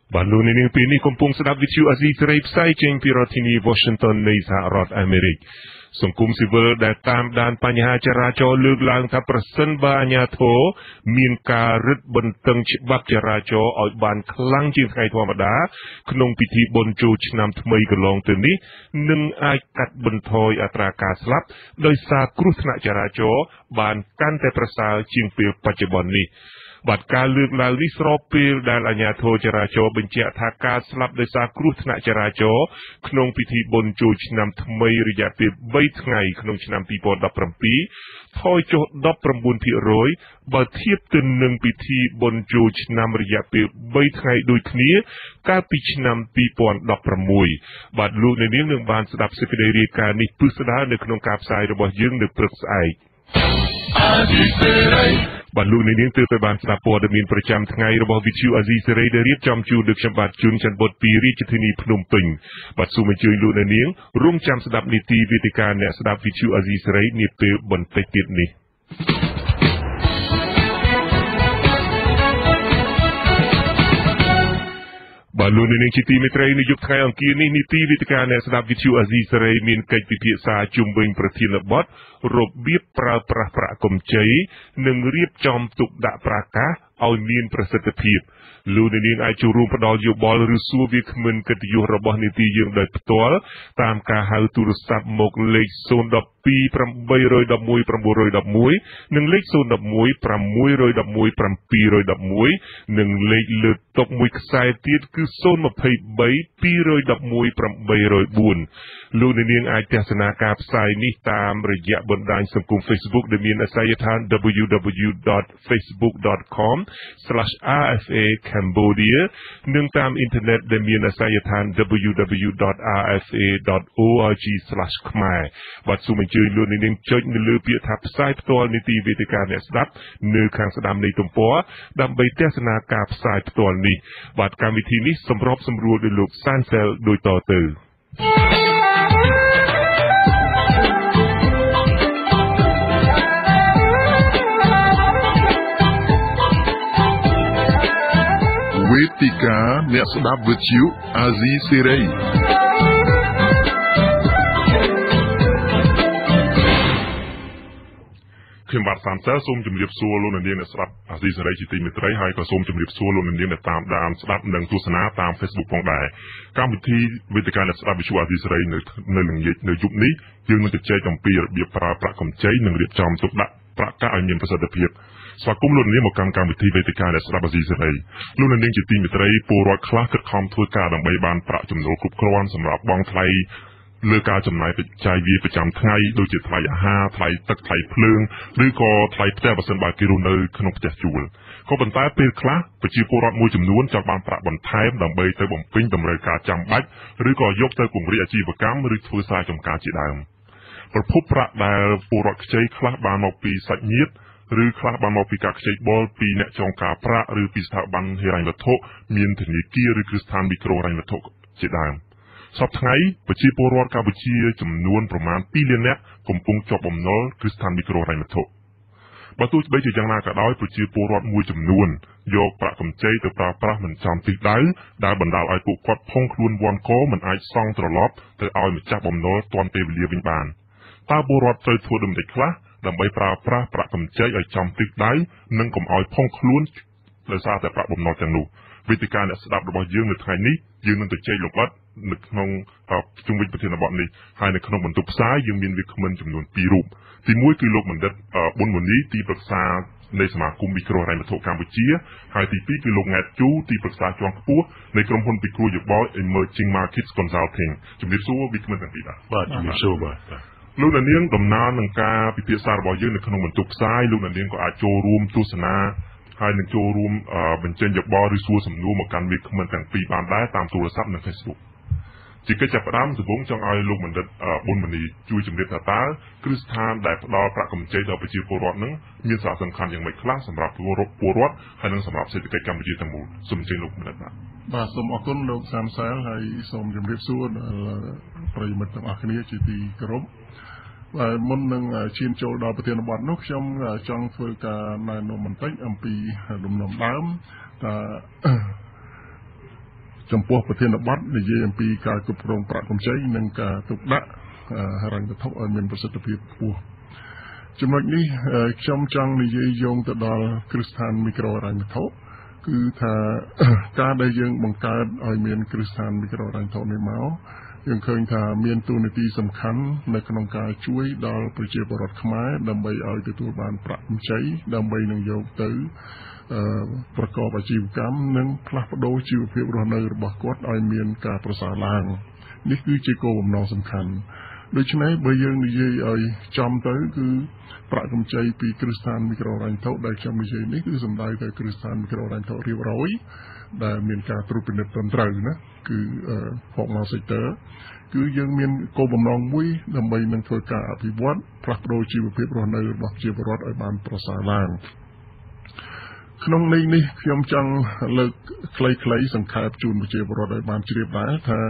បាទលោកនាងពីនេះកំពុងស្ដាប់វិទ្យុអាស៊ីសេរីផ្សាយចេញពីរដ្ឋធានី Washington នៃសហរដ្ឋអាមេរិកសង្គមស៊ីវិលដែលតាមដានបញ្ហាចរាចរណ៍លើកឡើងថាប្រសិនបើអាជ្ញាធរមានការរឹតបន្តឹងច្បាប់ចរាចរណ៍ឲ្យបានខ្លាំងជាងថ្ងៃធម្មតាក្នុងពិធីបុណ្យចូលឆ្នាំថ្មីកន្លងទៅនេះនឹងអាចកាត់បន្ថយអត្រាការស្លាប់ដោយសារគ្រោះថ្នាក់ចរាចរណ៍បានកាន់តែប្រសើរជាងពេលបច្ចុប្បន្ននេះបាទការលើកឡើងនេះស្របពេលដែលអាជ្ញាធរចរាចរណ៍បញ្ជាក់ថាការស្លាប់ដោយសារគ្រោះថ្នាក់ចរាចរណ៍ក្នុងពិធីបុណ្យចូលឆ្នាំថ្មីរយៈពេល3ថ្ងៃក្នុងឆ្នាំ2017ថយចុះ 19% បើធៀបទៅនឹងពិធីបុណ្យចូលឆ្នាំរយៈពេល3ថ្ងៃដូចគ្នាកាលពីឆ្នាំ2016បាទលោកអ្នកនាងនឹងបានស្ដាប់សេចក្តីរាយការណ៍នេះពិស្ដារនៅក្នុងការផ្សាយរបស់យើងនៅព្រឹកស្អែកបាទលោកនាងទើបតែបានស្ដាប់ព័ត៌មានប្រចាំថ្ងៃរបស់វិទ្យុអាស៊ីសេរីដែលរៀបចំជូនដោយខ្ញុំបាទជួនច័ន្ទបុតពីរាជធានីភ្នំពេញបាទសូមអញ្ជើញលោកនាងរងចាំស្ដាប់នីតិវេទិកាអ្នកស្ដាប់វិទ្យុអាស៊ីសេរីនាពេលបន្តិចទៀតនេះបាទលោកនាងជាទីមេត្រីនៅយប់ថ្ងៃអង្គារនេះនីតិវេទិកាអ្នកស្ដាប់វិទ្យុអាស៊ីសេរីមានកិច្ចពិភាក្សាជុំវិញប្រធានបទរបៀបប្រើប្រាស់ប្រាក់កម្ចីនិងរៀបចំទុកដាក់ប្រាក់កាសឲ្យមានប្រសិទ្ធភាពលោកនាងអាចចូលរួមផ្ដល់យោបល់ឬសួរវាគ្មិនកិត្តិយសរបស់នីតិយើងដោយផ្ទាល់តាមការហៅទូរស័ព្ទមកលេខ012 811 911និងលេខ011 611 711និងលេខលើកតុកមួយខ្សែទៀតគឺ023 211 804លោកនាងអាចទស្សនាការផ្សាយនេះតាមរយៈបណ្ដាញសង្គម Facebook ដែលមានអាសយដ្ឋាន www.facebook.com/rfa Cambodia និងតាមអ៊ីនធឺណិតដែលមានអាសយដ្ឋាន www.rfa.org/khmer បាទសូមអញ្ជើញលោកនាងចុចនៅលើពាក្យថាផ្សាយផ្ទាល់នីតិវេទិកាអ្នកស្ដាប់នៅខាងស្ដាំនៃទំព័រដើម្បីទស្សនាការផ្សាយផ្ទាល់នេះបាទកម្មវិធីនេះសម្របសម្រួលដោយលោកសានសែលដូចតទៅវេទិកាអ្នកស្ដាប់វិទ្យុអាស៊ីសេរីខ្ញុំបាទសានសែលសូមជម្រាបសួរលោកនាងអ្នកស្ដាប់អាស៊ីសេរីជាទីមេត្រីហើយក៏សូមជម្រាបសួរលោកនាងដែលតាមដានស្ដាប់និងទស្សនាតាម Facebook ផងដែរកម្មវិធីវេទិកាអ្នកស្ដាប់វិទ្យុអាស៊ីសេរីនៅល្ងាចនៅយប់នេះយើងនឹងជជែកអំពីរបៀបប្រើប្រាក់កម្ចីនិងរៀបចំទុកដាក់ប្រាក់កាសឲ្យមានប្រសិទ្ធភាពស្វាគមន៍លោកនាងមកកាន់កម្មវិធីវេទិកាអ្នកស្ដាប់អាស៊ីសេរីលោកនាងជាទីមេត្រីពលរដ្ឋខ្លះខិតខំធ្វើការដើម្បីបានប្រាក់ចំណូលគ្រប់គ្រាន់សម្រាប់បង់ថ្លៃលើការចំណាយបច្ច័យវាប្រចាំថ្ងៃដូចជាថ្លៃអាហារថ្លៃទឹកថ្លៃភ្លើងឬក៏ថ្លៃផ្ទះបើសិនបើគេរស់នៅក្នុងផ្ទះជួលក៏ប៉ុន្តែពេលខ្លះប្រជាពលរដ្ឋមួយចំនួនចង់បានប្រាក់បន្ថែមដើម្បីទៅបំពេញតម្រូវការចាំបាច់ឬក៏យកទៅពង្រីកអាជីវកម្មឬធ្វើស្រែចម្ការជាដើមប្រភពប្រាក់ដែលពលរដ្ឋខ្ចីខ្លះបានមកពីសាច់ញាតិឬខ្លះបានមកពីការខ្ចីបុលពីអ្នកចងការប្រាក់ឬពីស្ថាប័នហិរញ្ញវត្ថុមានធនាគារឬគ្រឹះស្ថានមីក្រូហិរញ្ញវត្ថុជាដើមសប្តាហ៍ថ្ងៃប្រជាពលរដ្ឋកម្ពុជាចំនួនប្រមាណ2លាននាក់កំពុងជាប់បំណុលគ្រឹះស្ថានមីក្រូហិរញ្ញវត្ថុបើទោះបីជាយ៉ាងណាក៏ដោយប្រជាពលរដ្ឋមួយចំនួនយកប្រាក់កម្ចីទៅប្រើប្រាស់មិនចំទិសដៅដែលបណ្ដាលឲ្យពួកគាត់ផុងខ្លួនវាន់កមិនអាចសងត្រឡប់ទៅឲ្យម្ចាស់បំណុលទាន់ពេលវេលាវិញបានតើពលរដ្ឋត្រូវធ្វើដូចម្តេចខ្លះដើម្បីប្រើប្រាស់ប្រាក់កម្ចីឲ្យចំទិសដៅនិងកុំឲ្យផុងខ្លួនដោយសារតែប្រាក់បំណុលទាំងនោះវេទិកាអ្នកស្ដាប់របស់យើងនៅថ្ងៃនេះយើងនឹងទៅជែកលម្អិតនៅក្នុងជុំវិញប្រធានបទនេះហើយនៅក្នុងបន្ទប់ផ្សាយយើងមានវាគ្មិនចំនួន2រូបទី1គឺលោកបណ្ឌិតប៊ុនមូនីទីប្រឹក្សានៃសមាគមមីក្រូហិរញ្ញវត្ថុកម្ពុជាហើយទី2គឺលោកង៉ែតជូទីប្រឹក្សាជាន់ខ្ពស់នៃក្រុមហ៊ុនពិគ្រោះយោបល់ Emerging Markets Consulting ជំរាបសួរវាគ្មិនទាំងពីរបាទជំរាបសួរបាទលោកនាងដំណើរនឹងការពិភាក្សារបស់យើងនៅក្នុងបន្ទប់ផ្សាយលោកនាងក៏អាចចូលរួមទស្សនាហើយនឹងចូលរួមបញ្ចេញយោបល់ឬសួរសំណួរមកកាន់វាគ្មិនទាំងពីរបានដែរតាមទូរស័ព្ទនិង Facebook ជាកិច្ចចាប់ផ្ដើមដំបូងចង់ឲ្យលោកបណ្ឌិតប៊ុនមនីជួយជម្រាបថាតើគ្រឹះស្ថានដែលផ្ដល់ប្រាក់កម្ចីដល់ប្រជាពលរដ្ឋនឹងមានសារៈសំខាន់យ៉ាងម៉េចខ្លះសម្រាប់ពលរដ្ឋហើយនិងសម្រាប់សេដ្ឋកិច្ចកម្ពុជាទាំងមូលសូមអញ្ជើញលោកបណ្ឌិតបាទសូមអរគុណលោកសាមសែលហើយសូមជម្រាបសួរដល់ប្រិយមិត្តទាំងអស់គ្នាជាទីគោរពហើយមុននឹងឈានចូលដល់ប្រធានបទនោះខ្ញុំចង់ធ្វើការណែនាំបន្តិចអំពីដំណើរដើមតើចំពោះប្រធានបទនិយាយអំពីការគ្រប់គ្រងប្រាក់កម្ចីនិងការទុកដាក់ហិរញ្ញវត្ថុឲ្យមានប្រសិទ្ធភាពខ្ពស់ចំណុចនេះខ្ញុំចង់និយាយយោងទៅដល់គ្រឹះស្ថានមីក្រូហិរញ្ញវត្ថុគឺថាការដែលយើងបង្កើតឲ្យមានគ្រឹះស្ថានមីក្រូហិរញ្ញវត្ថុនេះមកយើងឃើញថាមានតួនាទីសំខាន់នៅក្នុងការជួយដល់ប្រជាពលរដ្ឋខ្មែរដើម្បីឲ្យទទួលបានប្រាក់កម្ចីដើម្បីនឹងយកទៅប្រកបអាជីវកម្មនិងផ្លាស់ប្ដូរជីវភាពរស់នៅរបស់គាត់ឲ្យមានការប្រសើរឡើងនេះគឺជាគោលបំណងសំខាន់ដូច្នេះបើយើងនិយាយឲ្យចំទៅគឺប្រាក់កម្ចីពីគ្រឹះស្ថានមីក្រូហិរញ្ញវត្ថុដែលខ្ញុំនិយាយនេះគឺសំដៅទៅគ្រឹះស្ថានមីក្រូហិរញ្ញវត្ថុរៀបរយដែលមានការត្រួតពិនិត្យត្រឹមត្រូវណាគឺformal sector គឺយើងមានគោលបំណងមួយដើម្បីនឹងធ្វើការអភិវឌ្ឍផ្លាស់ប្ដូរជីវភាពរស់នៅរបស់ប្រជាពលរដ្ឋឲ្យបានប្រសើរឡើងក្នុងន័យនេះខ្ញុំចង់លើកខ្លីៗសង្ខេបជូនប្រជាពលរដ្ឋឲ្យបានជ្រាបដែរថា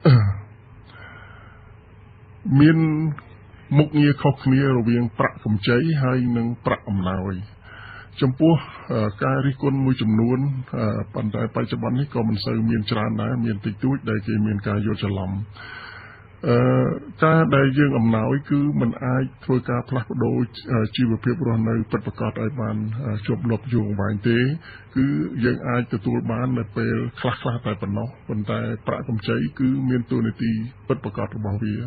មានមុខងារខុសគ្នារវាងប្រាក់កម្ចីហើយនិងប្រាក់អំណោយចំពោះការរិះគន់មួយចំនួនប៉ុន្តែបច្ចុប្បន្ននេះក៏មិនសូវមានច្រើនដែរមានតិចតួចដែលគេមានការយល់ច្រឡំការដែលយើងអំណោយគឺมันអាចធ្វើការផ្លាស់ប្ដូរជីវភាពរស់នៅពិតប្រាកដឲ្យបានជាប់លាប់យូរអង្វែងទេគឺយើងអាចទទួលបាននៅពេលខ្លះតែប៉ុណ្ណោះប៉ុន្តែប្រាក់កម្ចីគឺមានតួនាទីពិតប្រាកដរបស់វា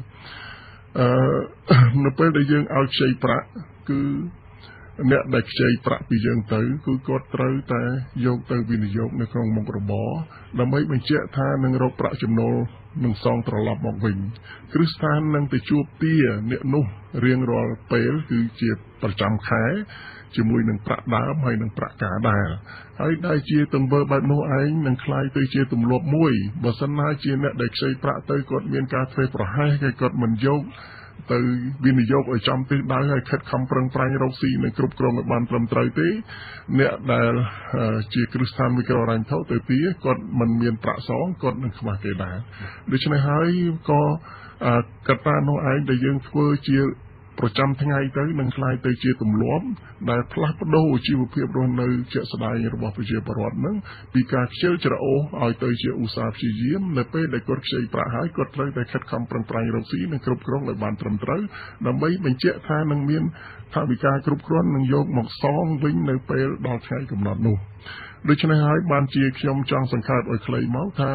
នៅពេលដែលយើងឲ្យខ្ចីប្រាក់គឺអ្នកដែលខ្ចីប្រាក់ពីយើងទៅគឺគាត់ត្រូវតែយកទៅវិនិយោគនៅក្នុងមុខរបរដើម្បីបញ្ជាក់ថានឹងរកប្រាក់ចំណូលនឹងសងត្រឡប់មកវិញគ្រឹះស្ថាននឹងទៅជួបទាអ្នកនោះរៀងរាល់ពេលគឺជាប្រចាំខែជាមួយនឹងប្រាក់ដើមហើយនឹងប្រាក់ការដែរហើយដែលជាទង្វើបែបនោះឯងនឹងคล้ายទៅជាទម្លាប់មួយបើសិនណាជាអ្នកដែលខ្ចីប្រាក់ទៅគាត់មានការធ្វេសប្រហែសគេគាត់មិនយកទៅវិនិយោគឲ្យចំទិសដៅឲ្យខិតខំប្រឹងប្រែងរកស៊ីនិងគ្រប់គ្រងឲ្យបានត្រឹមត្រូវទេអ្នកដែលជាគ្រឹះស្ថានមីក្រូហិរញ្ញវត្ថុទៅទីគាត់មិនមានប្រាក់សងគាត់នឹងខ្វះគេដែរដូច្នេះហើយក៏កត្តានោះឯងដែលយើងធ្វើជាប្រចាំថ្ងៃទៅនឹងคล้ายទៅជាទម្លាប់ដែលផ្លាស់ប្ដូរជីវភាពរស់នៅជាក់ស្ដែងរបស់ប្រជាពលរដ្ឋនឹងពីការខ្ជិលច្រអូសឲ្យទៅជាឧស្សាហ៍ព្យាយាមនៅពេលដែលគាត់ខ្ចីប្រាក់ហើយគាត់ត្រូវតែខិតខំប្រឹងប្រែងរកស៊ីនិងគ្រប់គ្រងឲ្យបានត្រឹមត្រូវដើម្បីបញ្ជាក់ថានឹងមានថវិកាគ្រប់គ្រាន់នឹងយកមកសងវិញនៅពេលដល់ថ្ងៃកំណត់នោះដូច្នេះហើយបានជាខ្ញុំចង់សង្ខេបឲ្យខ្លីមកថា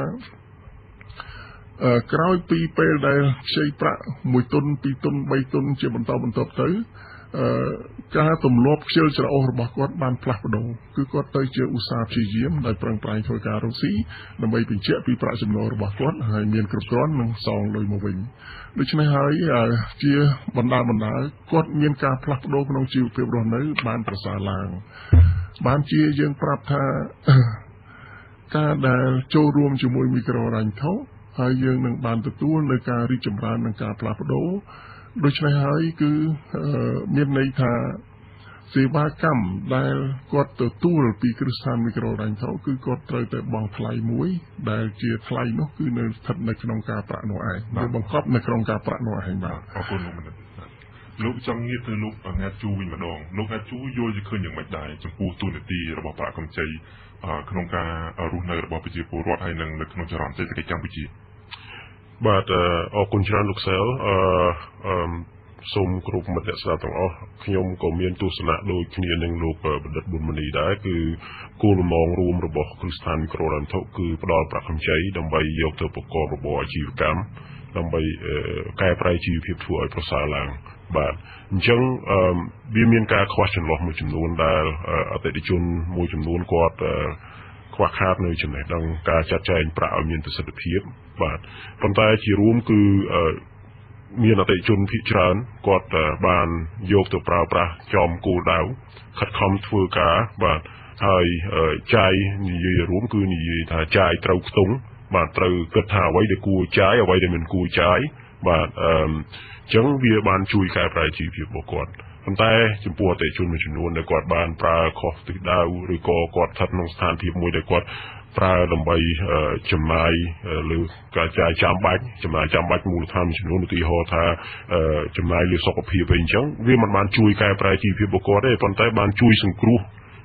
ក្រោយពីពេលដែលខ្ចីប្រាក់1តុន2តុន3តុនជាបន្តបន្ទាប់ទៅការទម្លាប់ខ្ជិលច្រអូសរបស់គាត់បានផ្លាស់ប្ដូរគឺគាត់ទៅជាឧស្សាហ៍ព្យាយាមដោយប្រឹងប្រែងធ្វើការរកស៊ីដើម្បីបញ្ជាក់ពីប្រាក់ចំណូលរបស់គាត់ហើយមានគ្រប់គ្រាន់នឹងសងលុយមកវិញដូច្នេះហើយជាបណ្ដាគាត់មានការផ្លាស់ប្ដូរក្នុងជីវភាពរស់នៅបានប្រសើរឡើងបានជាយើងប្រាប់ថាការដែលចូលរួមជាមួយមីក្រូហិរញ្ញវត្ថុហើយយើងនឹងបានទទួលនៅការរីកចម្រើននិងការផ្លាស់ប្ដូរដូច្នេះហើយគឺមានន័យថាសេវាកម្មដែលគាត់ទទួលពីគ្រឹះស្ថានមីក្រូហិរញ្ញវត្ថុគឺគាត់ត្រូវតែបង់ថ្លៃមួយដែលជាថ្លៃនោះគឺនៅស្ថិតនៅក្នុងការប្រាក់នោះឯងវាបង្កប់នៅក្នុងការប្រាក់នោះឯងបាទអរគុណលោកចង់ងាកទៅលោកអ្នកជួវិញម្ដងលោកអ្នកជួយល់ឃើញយ៉ាងម៉េចដែរចំពោះទូនាទីរបស់ប្រាក់កម្ចីក្នុងការរស់នៅរបស់ប្រជាពលរដ្ឋហើយនិងនៅក្នុងចរន្តសេដ្ឋកិច្ចកម្ពុជាបាទអរគុណច្រើនលោកសែលសូមគ្រប់មិត្តអ្នកស្ដាប់ទាំងអស់ខ្ញុំក៏មានទស្សនៈដូចគ្នានឹងលោកបណ្ឌិតប៊ុនមនីដែរគឺគោលបំណងរួមរបស់គ្រឹះស្ថានមីក្រូហិរញ្ញវត្ថុគឺផ្ដល់ប្រាក់កម្ចីដើម្បីយកទៅប្រកបរបរអាជីវកម្មដើម្បីកែប្រែជីវភាពធ្វើឲ្យប្រសើរឡើងបាទអញ្ចឹងវាមានការខ្វះចន្លោះមួយចំនួនដែលអតិថិជនមួយចំនួនគាត់ខ្វះខាតនៅចំណេះដឹងការចាត់ចែងប្រាក់ឲ្យមានប្រសិទ្ធភាពបាទប៉ុន្តែជារួមគឺមានអតិថិជនភាគច្រើនគាត់បានយកទៅប្រើប្រាស់ចំគោលដៅខិតខំធ្វើការបាទហើយចាយនិយាយរួមគឺនិយាយថាចាយត្រូវខ្ទង់បាទត្រូវគិតថាអ្វីដែលគួរចាយអ្វីដែលមិនគួរចាយបាទអញ្ចឹងវាបានជួយកែប្រែជីវភាពរបស់គាត់ប៉ុន្តែចំពោះអតិថិជនមួយចំនួនដែលគាត់បានប្រើខុសទិសដៅឬក៏គាត់ស្ថិតក្នុងស្ថានភាពមួយដែលគាត់ប្រើដើម្បីចំណាយលើការចាយចាំបាច់មូលដ្ឋានមួយចំនួនឧទាហរណ៍ថាចំណាយលើសុខភាពអីអញ្ចឹងវាមិនបានជួយកែប្រែជីវភាពរបស់គាត់ទេប៉ុន្តែបានជួយសង្គ្រោះ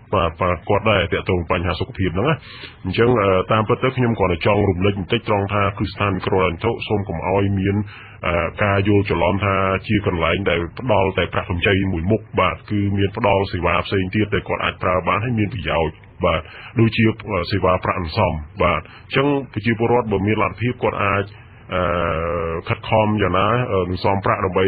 គាត់ដែរតាក់ទងបញ្ហាសុខភាពហ្នឹងណាអញ្ចឹងតាមពិតទៅខ្ញុំគាត់ចង់រំលឹកបន្តិចត្រង់ថាគ្រឹះស្ថានមីក្រូហិរញ្ញវត្ថុសូមកុំឲ្យមានការយល់ច្រឡំថាជាកន្លែងដែលផ្ដល់តែប្រាក់កម្ចីមួយមុខបាទគឺមានផ្ដល់សេវាផ្សេងទៀតដែលគាត់អាចប្រើបានហើយមានប្រយោជន៍បាទដូចជាសេវាប្រាក់អន្សំបាទអញ្ចឹងប្រជាពលរដ្ឋបើមានលទ្ធភាពគាត់អាចខិតខំយ៉ាងណានឹងសំប្រាក់ដើម្បី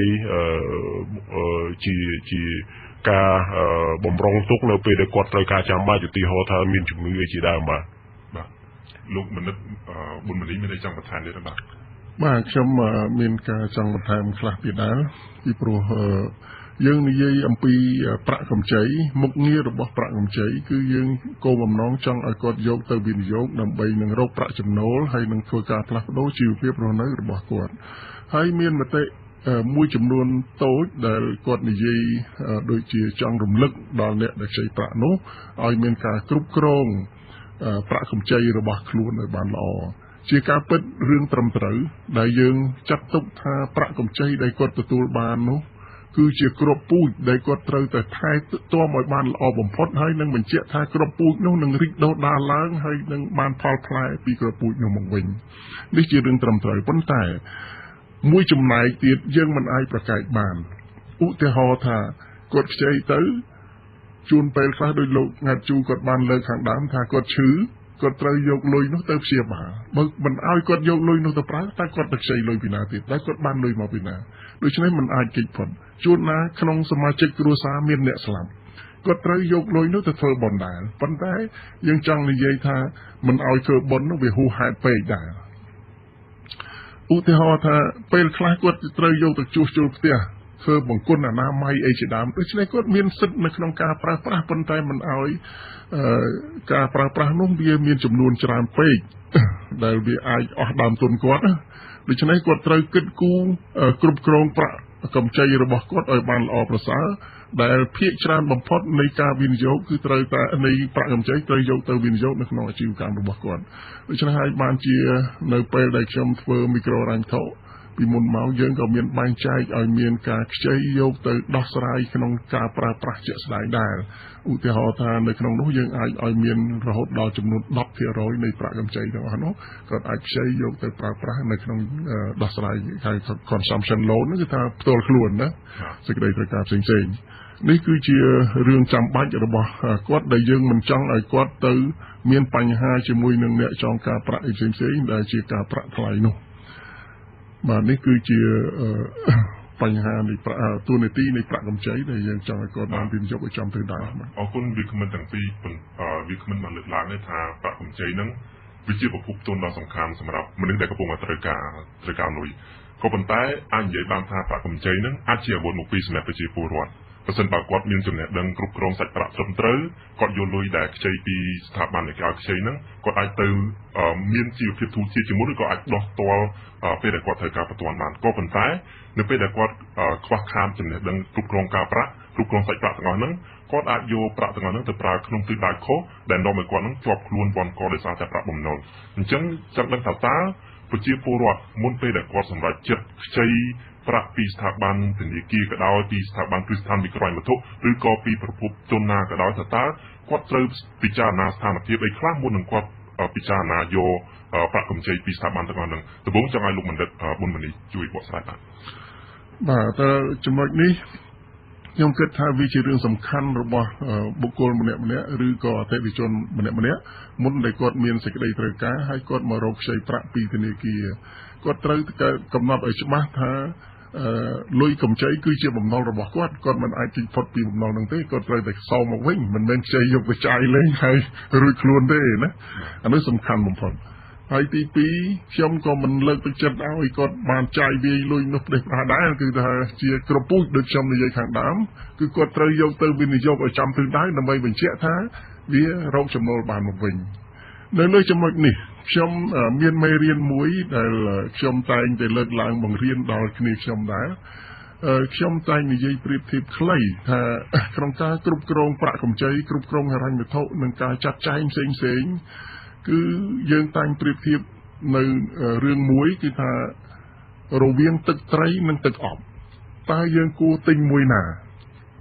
ជាការបំរុងទុកនៅពេលដែលគាត់ត្រូវការចាំបាច់ឧទាហរណ៍ថាមានជំងឺអីជាដើមបាទលោកមនិតប៊ុនមនីមានអីចង់បន្ថែមទៀតបាទខ្ញុំមានការចង់បន្ថែមខ្លះទៀតដែរពីព្រោះយើងនិយាយអំពីប្រាក់កម្ចីមុខងាររបស់ប្រាក់កម្ចីគឺយើងគោលបំណងចង់ឲ្យគាត់យកទៅវិនិយោគដើម្បីនឹងរកប្រាក់ចំណូលហើយនឹងធ្វើការផ្លាស់ប្ដូរជីវភាពរស់នៅរបស់គាត់ហើយមានមតិមួយចំនួនតូចដែលគាត់និយាយដូចជាចង់រំលឹកដល់អ្នកដែលខ្ចីប្រាក់នោះឲ្យមានការគ្រប់គ្រងប្រាក់កម្ចីរបស់ខ្លួនឲ្យបានល្អជាការពិតរឿងត្រឹមត្រូវដែលយើងចាត់ទុកថាប្រាក់កម្ចីដែលគាត់ទទួលបាននោះគឺជាគ្រាប់ពូជដែលគាត់ត្រូវតែថែទាំឲ្យបានល្អបំផុតហើយនឹងបញ្ជាក់ថាគ្រាប់ពូជនោះនឹងរីកដុះដាលឡើងហើយនឹងបានផលផ្លែពីគ្រាប់ពូជនោះមកវិញនេះជារឿងត្រឹមត្រូវប៉ុន្តែមួយចំណែកទៀតយើងមិនអាចប្រកែកបានឧទាហរណ៍ថាគាត់ខ្ចីទៅជួនពេលខ្លះដោយលោកងាត់ជូគាត់បានលើកខាងដើមថាគាត់ឈឺគាត់ត្រូវយកលុយនោះទៅព្យាបាលបើមិនឲ្យគាត់យកលុយនោះទៅប្រើតែគាត់ទៅខ្ចីលុយពីណាទៀតតែគាត់បានលុយមកពីណាដូច្នេះមិនអាចគេចផុតជួនណាក្នុងសមាជិកគ្រួសារមានអ្នកស្លាប់គាត់ត្រូវយកលុយនោះទៅធ្វើបុណ្យដែរប៉ុន្តែយើងចង់និយាយថាមិនឲ្យធ្វើបុណ្យនោះវាហួសហេតុពេកដែរឧទាហរណ៍ថាពេលខ្លះគាត់ត្រូវយកទៅជួសជុលផ្ទះធ្វើបង្គន់អនាម័យអីជាដើមដូច្នេះគាត់មានសិទ្ធិនៅក្នុងការប្រើប្រាស់ប៉ុន្តែមិនឲ្យការប្រើប្រាស់នោះវាមានចំនួនច្រើនពេកដែលវាអាចអស់ដើមទុនគាត់ដូច្នេះគាត់ត្រូវគិតគូរគ្រប់គ្រងប្រាក់កម្ចីរបស់គាត់ឲ្យបានល្អប្រសើរដែលភាគច្រើនបំផុតនៃការវិនិយោគគឺត្រូវតែនៃប្រាក់កម្ចីត្រូវយកទៅវិនិយោគនៅក្នុងអាជីវកម្មរបស់គាត់ដូច្នេះហើយបានជានៅពេលដែលខ្ញុំធ្វើមីក្រូហិរញ្ញវត្ថុពីមុនមកយើងក៏មានបែងចែកឲ្យមានការខ្ចីយកទៅដោះស្រាយក្នុងការប្រើប្រាស់ជាក់ស្ដែងដែរឧទាហរណ៍ថានៅក្នុងនោះយើងអាចឲ្យមានរហូតដល់ចំនួន 10% នៃប្រាក់កម្ចីទាំងអស់នោះគាត់អាចខ្ចីយកទៅប្រើប្រាស់នៅក្នុងដោះស្រាយហៅ consumption loan គឺថាផ្ទាល់ខ្លួនណាសេចក្តីត្រូវការផ្សេងៗនេះគឺជារឿងចាំបាច់របស់គាត់ដែលយើងមិនចង់ឲ្យគាត់ទៅមានបញ្ហាជាមួយនឹងអ្នកចងការប្រាក់ផ្សេងៗដែលជាការប្រាក់ថ្លៃនោះបាទនេះគឺជាបញ្ហានៃទូនាទីនៃប្រាក់កម្ចីដែលយើងចង់ឲ្យគាត់បានវិនិយោគឲ្យចំទៅដែរអរគុណវាគ្មិនទាំងពីរវាគ្មិនបានលើកឡើងថាប្រាក់កម្ចីហ្នឹងវាជាប្រភពទុនដ៏សំខាន់សម្រាប់មនុស្សដែលកំពុងតែត្រូវការលុយក៏ប៉ុន្តែអាចនិយាយបានថាប្រាក់កម្ចីហ្នឹងអាចជាអាវុធមួយពីរសម្រាប់ប្រជាពលរដ្ឋបើសិនបើគាត់មានចំណេះដឹងគ្រប់គ្រងសាច់ប្រាក់ត្រឹមត្រូវគាត់យកលុយដែលខ្ចីពីស្ថាប័ននៃការខ្ចីហ្នឹងគាត់អាចទៅមានជីវភាពទូទៅជាមួយឬក៏អាចដោះផ្ទាល់ពេលដែលគាត់ត្រូវការបន្ទាន់បានក៏ប៉ុន្តែនៅពេលដែលគាត់ខ្វះខាតចំណេះដឹងគ្រប់គ្រងការប្រាក់គ្រប់គ្រងសាច់ប្រាក់ទាំងអស់ហ្នឹងគាត់អាចយកប្រាក់ទាំងអស់ហ្នឹងទៅប្រើក្នុងទិសដៅខុសដែលនាំឲ្យគាត់ហ្នឹងជាប់ខ្លួនបនកដោយសារតែប្រាក់បំណុលអញ្ចឹងចង់ដឹងថាតើប្រជាពលរដ្ឋមុនពេលដែលគាត់សម្រេចចិត្តខ្ចីប្រាក់ពីស្ថាប័នធនាគារក៏ដោយពីស្ថាប័នគ្រឹះស្ថានមីក្រូហិរញ្ញវត្ថុឬក៏ពីប្រភពទុនណាក៏ដោយតើគាត់ត្រូវពិចារណាស្ថានភាពអីខ្លះមុននឹងគាត់ពិចារណាយកប្រាក់កម្ចីពីស្ថាប័នទាំងអស់ហ្នឹងដំបូងចង់ឲ្យលោកបណ្ឌិតប៊ុនមនីជួយបកស្រាយបាទតើចំណុចនេះខ្ញុំគិតថាវាជារឿងសំខាន់របស់បុគ្គលម្នាក់ឬក៏អតិថិជនម្នាក់មុនដែលគាត់មានសេចក្តីត្រូវការហើយគាត់មករកខ្ចីប្រាក់ពីធនាគារគាត់ត្រូវកំណត់ឲ្យច្បាស់ថាលុយកម្ចីគឺជាបំណុលរបស់គាត់មិនអាចជិះផុតពីបំណុលហ្នឹងទេគាត់ត្រូវតែសងមកវិញមិនមែនខ្ចីយកទៅចាយលេងហើយរួចខ្លួនទេណាអានេះសំខាន់បំផុតហើយទី2ខ្ញុំក៏មិនលើកទឹកចិត្តឲ្យគាត់បានចាយវាយលុយនោះផ្ដេសផ្ដាសដែរគឺថាជាក្របពូជដូចខ្ញុំនិយាយខាងដើមគឺគាត់ត្រូវយកទៅវិនិយោគឲ្យចំទិសដៅដើម្បីបញ្ជាក់ថាវារកចំណូលបានមកវិញនៅលើចំណុចនេះខ្ញុំមានមេរៀនមួយដែលខ្ញុំតែងតែលើកឡើងបង្រៀនដល់គ្នាខ្ញុំដែរខ្ញុំតែងនិយាយប្រៀបធៀបខ្លីថាក្នុងការគ្រប់គ្រងប្រាក់កម្ចីគ្រប់គ្រងហិរញ្ញវត្ថុនិងការចាត់ចែងផ្សេងគឺយើងតែងប្រៀបធៀបនៅរឿងមួយគឺថារវាងទឹកត្រីនិងទឹកអប់តើយើងគួរទិញមួយណា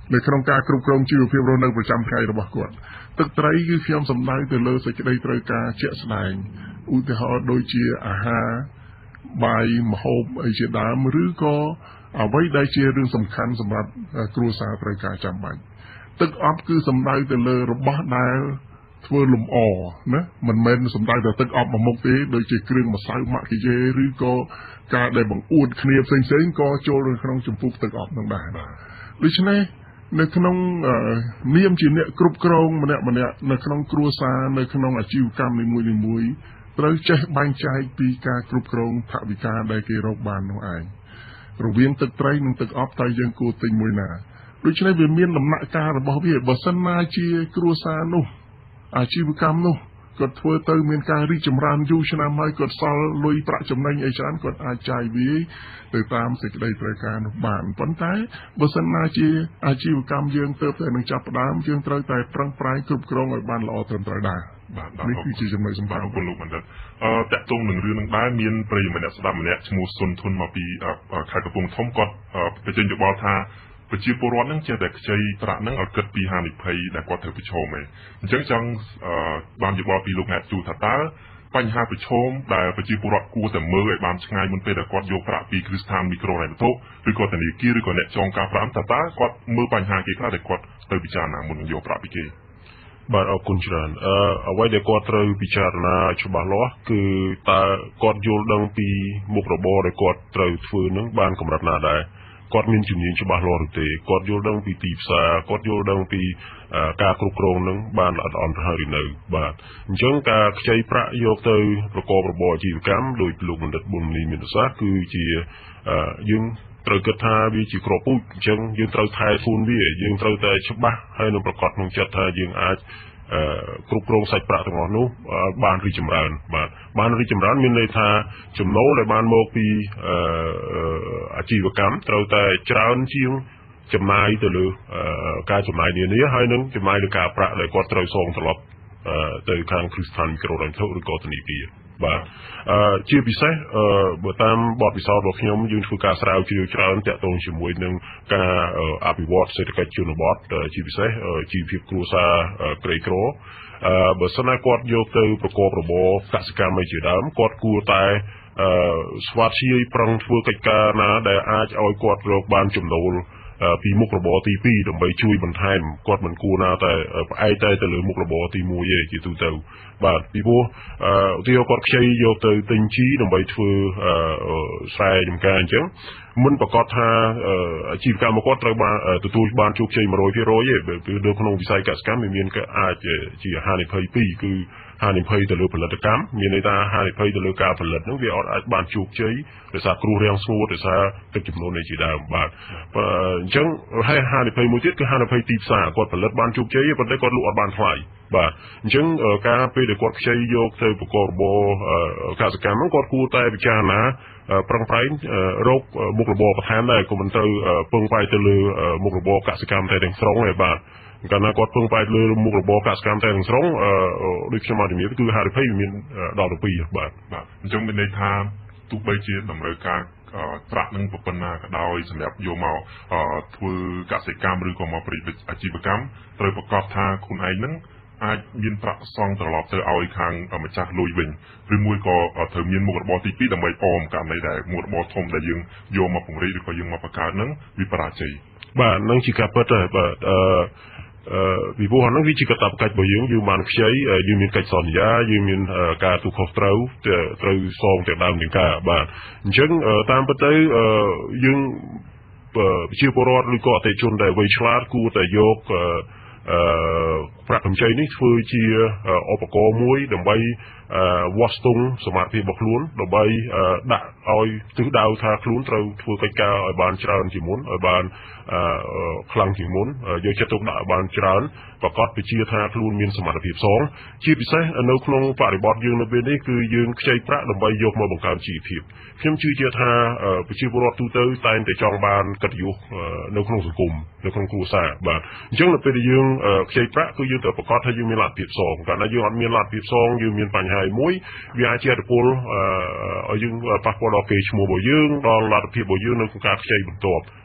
ในក្នុងការគ្រប់គ្រងជីវភាពរស់នៅប្រចាំថ្ងៃរបស់គាត់ទឹកត្រីគឺខ្ញុំសំដៅទៅលើសេចក្តីត្រូវការជាក់ស្ដែងឧទាហរណ៍ដូចជាអាហារបាយម្ហូបអីជាដើមឬក៏អ្វីដែលជារឿងសំខាន់សម្រាប់គ្រួសារត្រូវការចាំបាច់ទឹកអប់គឺសំដៅទៅលើរបស់ដែលធ្វើលំអណាមិនមែនសំដៅតែទឹកអប់មួយមុខទេដូចជាគ្រឿងម្សៅម៉ាក់គីយេឬក៏ការដែលបង្អួតគ្នាផ្សេងៗក៏ចូលនៅក្នុងចម្ពោះទឹកអប់នឹងដែរដូច្នេះនៅក្នុងនាមជាអ្នកគ្រប់គ្រងម្នាក់នៅក្នុងគ្រួសារនៅក្នុងអាជីវកម្មនីមួយៗត្រូវចេះបែងចែកពីការគ្រប់គ្រងថវិកាដែលគេរកបាននោះឯងរវាងទឹកត្រីនិងទឹកអប់តើយើងគួរទិញមួយណាដូច្នេះវាមានដំណាក់កាលរបស់វាបើសិនណាជាគ្រួសារនោះអាជីវកម្មនោះគាត់ធ្វើទៅមានការរីកចម្រើនយូរឆ្នាំហើយគាត់សល់លុយប្រាក់ចំណេញអីច្រើនគាត់អាចចាយវាទៅតាមសេចក្តីត្រូវការនោះបានប៉ុន្តែបើសិនណាជាអាជីវកម្មយើងទើបតែនឹងចាប់ផ្ដើមយើងត្រូវតែប្រឹងប្រែងគ្រប់គ្រងឲ្យបានល្អត្រឹមត្រូវដែរនេះគឺជាចំណុចសំខាន់របស់លោកបណ្ឌិតតាក់ទងនឹងរឿងនឹងដែរមានប្រិយមិត្តម្នាក់ឈ្មោះសុនធុនមកពីខេត្តកំពង់ធំគាត់បញ្ចេញយោបល់ថាប្រជាពលរដ្ឋនឹងចេះតែខ្ចីប្រាក់នឹងឲ្យគិតពីហានិភ័យដែលគាត់ត្រូវប្រឈមឯងអញ្ចឹងចង់បានយោបល់ពីលោកអ្នកទូថាតើបញ្ហាប្រឈមដែលប្រជាពលរដ្ឋគួរតែមើលឲ្យបានឆ្ងាយមុនពេលដែលគាត់យកប្រាក់ពីគ្រឹះស្ថានមីក្រូហិរញ្ញវត្ថុឬក៏ធនាគារឬក៏អ្នកចងការប្រាក់តើគាត់មើលបញ្ហាគេខ្លះដែលគាត់ទៅពិចារណាមុននឹងយកប្រាក់ពីគេបាទអរគុណច្រើនអ្វីដែលគាត់ត្រូវពិចារណាច្បាស់លាស់គឺតើគាត់យល់ដឹងពីមុខរបរដែលគាត់ត្រូវធ្វើនឹងបានកម្រិតណាដែរគាត់មានជំនាញច្បាស់លាស់ឬទេគាត់យល់ដឹងពីទីផ្សារគាត់យល់ដឹងពីការគ្រប់គ្រងនឹងបានល្អិតល្អន់ទៅហើយឬនៅបាទអញ្ចឹងការខ្ចីប្រាក់យកទៅប្រកបរបរអាជីវកម្មដោយលោកបណ្ឌិតប៊ុនមនីមានប្រសាសន៍គឺជាយើងត្រូវគិតថាវាជាក្របពូជអញ្ចឹងយើងត្រូវថែទូនវាយើងត្រូវតែច្បាស់ហើយនឹងប្រកាសក្នុងចិត្តថាយើងអាចគ្រប់គ្រងសាច់ប្រាក់ទាំងអស់នោះបានរីកចម្រើនបាទបានរីកចម្រើនមានន័យថាចំណូលដែលបានមកពីអាជីវកម្មត្រូវតែច្រើនជាងចំណាយទៅលើការចំណាយនានាហើយនឹងចំណាយលើការប្រាក់ដែលគាត់ត្រូវសងត្រឡប់ទៅខាងគ្រឹះស្ថានមីក្រូហិរញ្ញវត្ថុឬក៏ធនាគារបាទជាពិសេសបើតាមបទពិសោធន៍របស់ខ្ញុំយើងធ្វើការស្រាវជ្រាវច្រើនតាក់ទងជាមួយនឹងការអភិវឌ្ឍសេដ្ឋកិច្ចជនបទជាពិសេសជីវភាពគ្រួសារក្រីក្របើសិនណាគាត់យកទៅប្រកបរបរកសិកម្មអីជាដើមគាត់គួរតែស្វាធ្យាយប្រឹងធ្វើកិច្ចការណាដែលអាចឲ្យគាត់រកបានចំណូលពីមុខរបរទី2ដើម្បីជួយបន្ថែមគាត់មិនគួរណាតែផ្អែកតែទៅលើមុខរបរទី1ទេជាទូទៅបាទពីព្រោះឧទាហរណ៍គាត់ខ្ចីយកទៅទិញជីដើម្បីធ្វើស្រែចម្ការអញ្ចឹងមិនប្រកាសថាអាជីវកម្មរបស់គាត់ត្រូវបានទទួលបានជោគជ័យ 100% ទេពីនៅក្នុងវិស័យកសិកម្មមានអាចជាហានិភ័យ2គឺហានិភ័យទៅលើផលិតកម្មមានន័យថាហានិភ័យទៅលើការផលិតហ្នឹងវាអាចបានជោគជ័យដោយសារគ្រោះរាំងស្ងួតដោយសារទឹកជំនន់នៃជាដើមបាទអញ្ចឹងហើយហានិភ័យមួយទៀតគឺហានិភ័យទីផ្សារគាត់ផលិតបានជោគជ័យប៉ុន្តែគាត់លក់អត់បានថ្លៃបាទអញ្ចឹងការពេលដែលគាត់ខ្ចីយកទៅប្រកបរបរកសិកម្មហ្នឹងគាត់គួរតែពិចារណាប្រឹងប្រែងរកមុខរបរបន្ថែមដែរក៏មិនត្រូវពឹងផ្អែកទៅលើមុខរបរកសិកម្មតែទាំងស្រុងទេបាទកាលណាគាត់ពឹងផ្អែកលើមុខរបរកសិកម្មតែទាំងស្រុងដូចខ្ញុំបានជំរាបគឺហានិភ័យមានដល់ទៅ2បាទអញ្ចឹងមានន័យថាទោះបីជាតម្រូវការប្រាក់នឹងប៉ុណ្ណាក៏ដោយសម្រាប់យកមកធ្វើកសិកម្មឬក៏មកប្រតិបត្តិអាជីវកម្មត្រូវប្រកាសថាខ្លួនឯងនឹងអាចមានប្រាក់សងត្រឡប់ទៅឲ្យខាងម្ចាស់លុយវិញឬមួយក៏ត្រូវមានមុខរបរទី2ដើម្បីអមករណីដែលមុខរបរធំដែលយើងយកមកពង្រីកឬក៏យើងមកបង្កើតនឹងវាបរាជ័យបាទនឹងជាការពិតដែរបាទពីព្រោះហ្នឹងវាជាកាតព្វកិច្ចរបស់យើងបានខ្ចីយើងមានកិច្ចសន្យាយើងមានការទូខុសត្រូវសងទាំងដើមទាំងការបាទអញ្ចឹងតាមពិតទៅយើងជាពលរដ្ឋឬក៏អតិថិជនដែលវៃឆ្លាតគួរតែយកប្រាក់កម្ចីនេះធ្វើជាឧបករណ៍មួយដើម្បីវាស់ស្ទង់សមត្ថភាពរបស់ខ្លួនដើម្បីដាក់ឲ្យទិសដៅថាខ្លួនត្រូវធ្វើកិច្ចការឲ្យបានច្រើនជាងមុនឲ្យបានខ្លាំងជាងមុនយកចិត្តទុកដាក់ឲ្យបានច្រើនប្រកបវិជាថាខ្លួនមានសមត្ថភាពសងជាពិសេសនៅក្នុងបរិបទយើងនៅពេលនេះគឺយើងខ្ចីប្រាក់ដើម្បីយកមកបង្កើនជីវភាពខ្ញុំជឿជាថាប្រជាពលរដ្ឋទូទៅតែងតែចង់បានកិត្តិយសនៅក្នុងសង្គមនៅក្នុងគ្រួសារបាទអញ្ចឹងនៅពេលដែលយើងខ្ចីប្រាក់គឺយើងត្រូវប្រកាសថាយើងមានលទ្ធភាពសងកាលណាយើងអត់មានលទ្ធភាពសងយើងមានបញ្ហាមួយវាអាចជាឥទ្ធិពលឲ្យយើងប៉ះពាល់ដល់កេរ្តិ៍ឈ្មោះរបស់យើងដល់លទ្ធភាពរបស់យើងនៅក្នុងការខ្ចីបន្ទាប់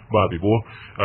បាទពីព្រោះ